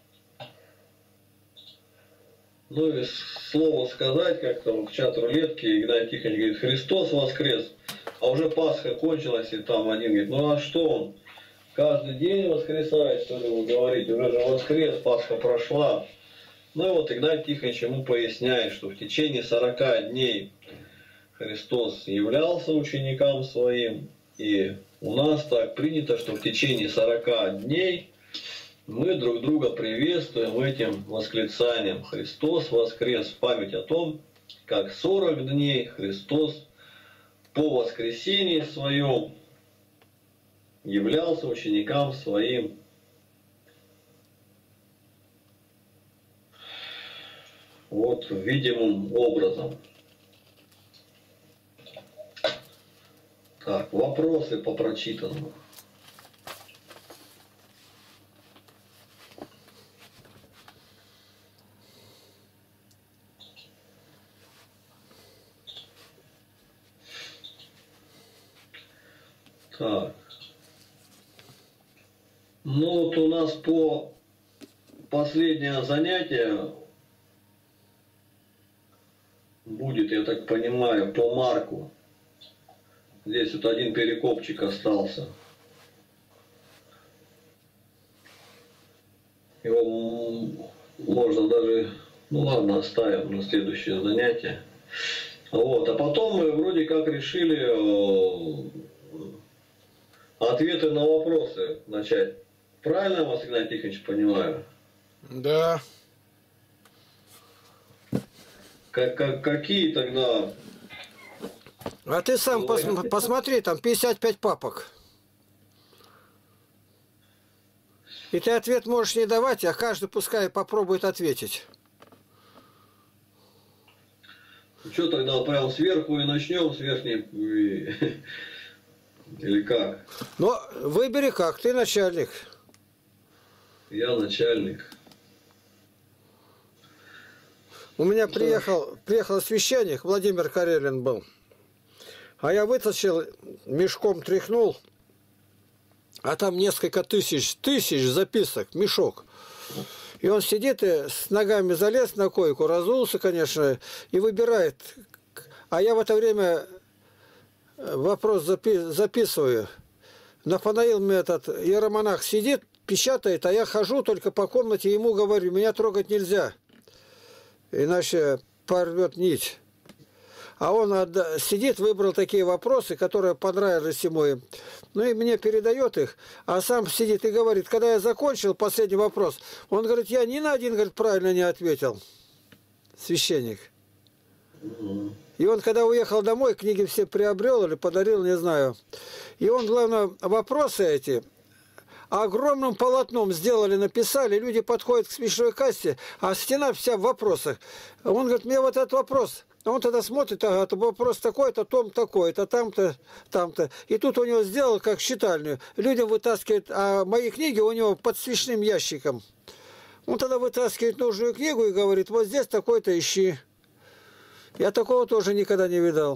Ну и слово сказать, как-то в чат рулетки Игнатий Тихонович говорит: «Христос воскрес», а уже Пасха кончилась, и там один говорит: «Ну а что он? Каждый день воскресает, что ли, вы говорите? Уже же воскрес, Пасха прошла». Ну и вот Игнатий Тихонович ему поясняет, что в течение сорока дней Христос являлся ученикам своим, и у нас так принято, что в течение сорока дней мы друг друга приветствуем этим восклицанием: «Христос воскрес», в память о том, как сорок дней Христос по воскресении своем являлся ученикам своим. Вот видимым образом. Так, вопросы по прочитанному. Так. Ну вот у нас по последнее занятие будет, я так понимаю, по Марку. Здесь вот один перекопчик остался. Его можно даже, ну ладно, оставим на следующее занятие. Вот, а потом мы вроде как решили ответы на вопросы начать. Правильно я вас, Игнатий Тихонович, понимаю? Да. Как, как, какие тогда? А ты сам пос, посмотри, там пятьдесят пять папок. И ты ответ можешь не давать, а каждый пускай попробует ответить. Что тогда, прям сверху и начнем, с верхней? Или как? Ну, выбери как, ты начальник. Я начальник. У меня приехал, приехал священник, Владимир Карелин был. А я вытащил, мешком тряхнул а там несколько тысяч, тысяч записок, мешок. И он сидит и с ногами залез на койку, разулся, конечно, и выбирает. А я в это время вопрос запи записываю. Нафанаил мне этот иеромонах сидит, печатает, а я хожу только по комнате, ему говорю, меня трогать нельзя, иначе порвет нить. А он сидит, выбрал такие вопросы, которые понравились ему. Ну и мне передает их, а сам сидит и говорит, когда я закончил последний вопрос, он говорит, я ни на один, говорит, правильно не ответил, священник. И он, когда уехал домой, книги все приобрел или подарил, не знаю. И он, главное, вопросы эти огромным полотном сделали, написали, люди подходят к смешной кассе, а стена вся в вопросах. Он говорит, мне вот этот вопрос... Он тогда смотрит, ага, вопрос такой-то, том такой-то, там-то, там-то. И тут у него сделал как читальню. Людям вытаскивает, а мои книги у него под свечным ящиком. Он тогда вытаскивает нужную книгу и говорит, вот здесь такой-то ищи. Я такого тоже никогда не видал.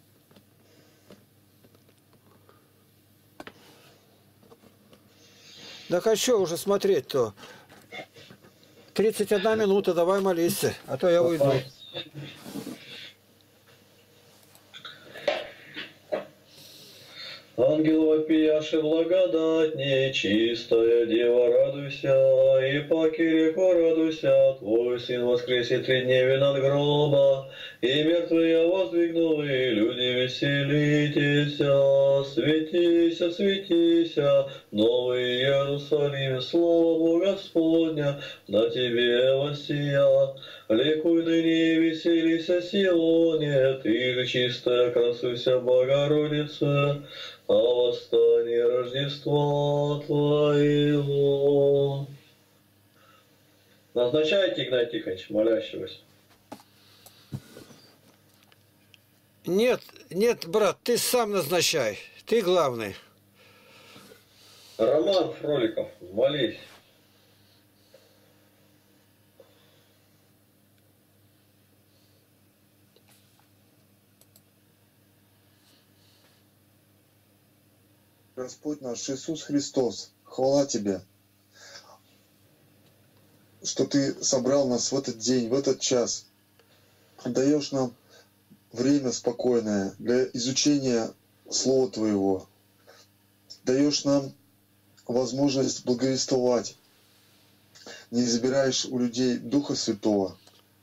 Так а что уже смотреть-то? тридцать одна минута, давай молись, а то я уйду. Ангел вопияши благодать, нечистая дева, радуйся, и паки реко радуйся, твой сын воскресе три дневе над гроба, и мертвые воздвигнули, люди веселитеся, светися, светися, новый Иерусалим, слово Бога Господня, на тебе воссия. Ликуй ныне и веселися, Сионе, ты же чистая, красуйся, Богородица, о восстании Рождества Твоего. Назначайте, Игнатий Тихонович, молящегося. Нет, нет, брат, ты сам назначай, ты главный. Роман Фроликов, молись. Господь наш Иисус Христос, хвала Тебе, что Ты собрал нас в этот день, в этот час, даешь нам время спокойное для изучения Слова Твоего, даешь нам возможность благовествовать, не забираешь у людей Духа Святого,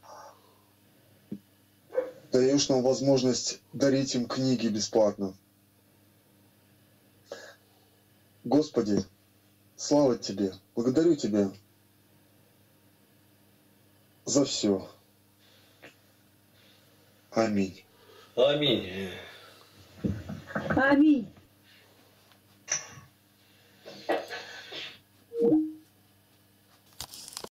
даешь нам возможность дарить им книги бесплатно. Господи, слава Тебе, благодарю Тебя за все. Аминь. Аминь. Аминь.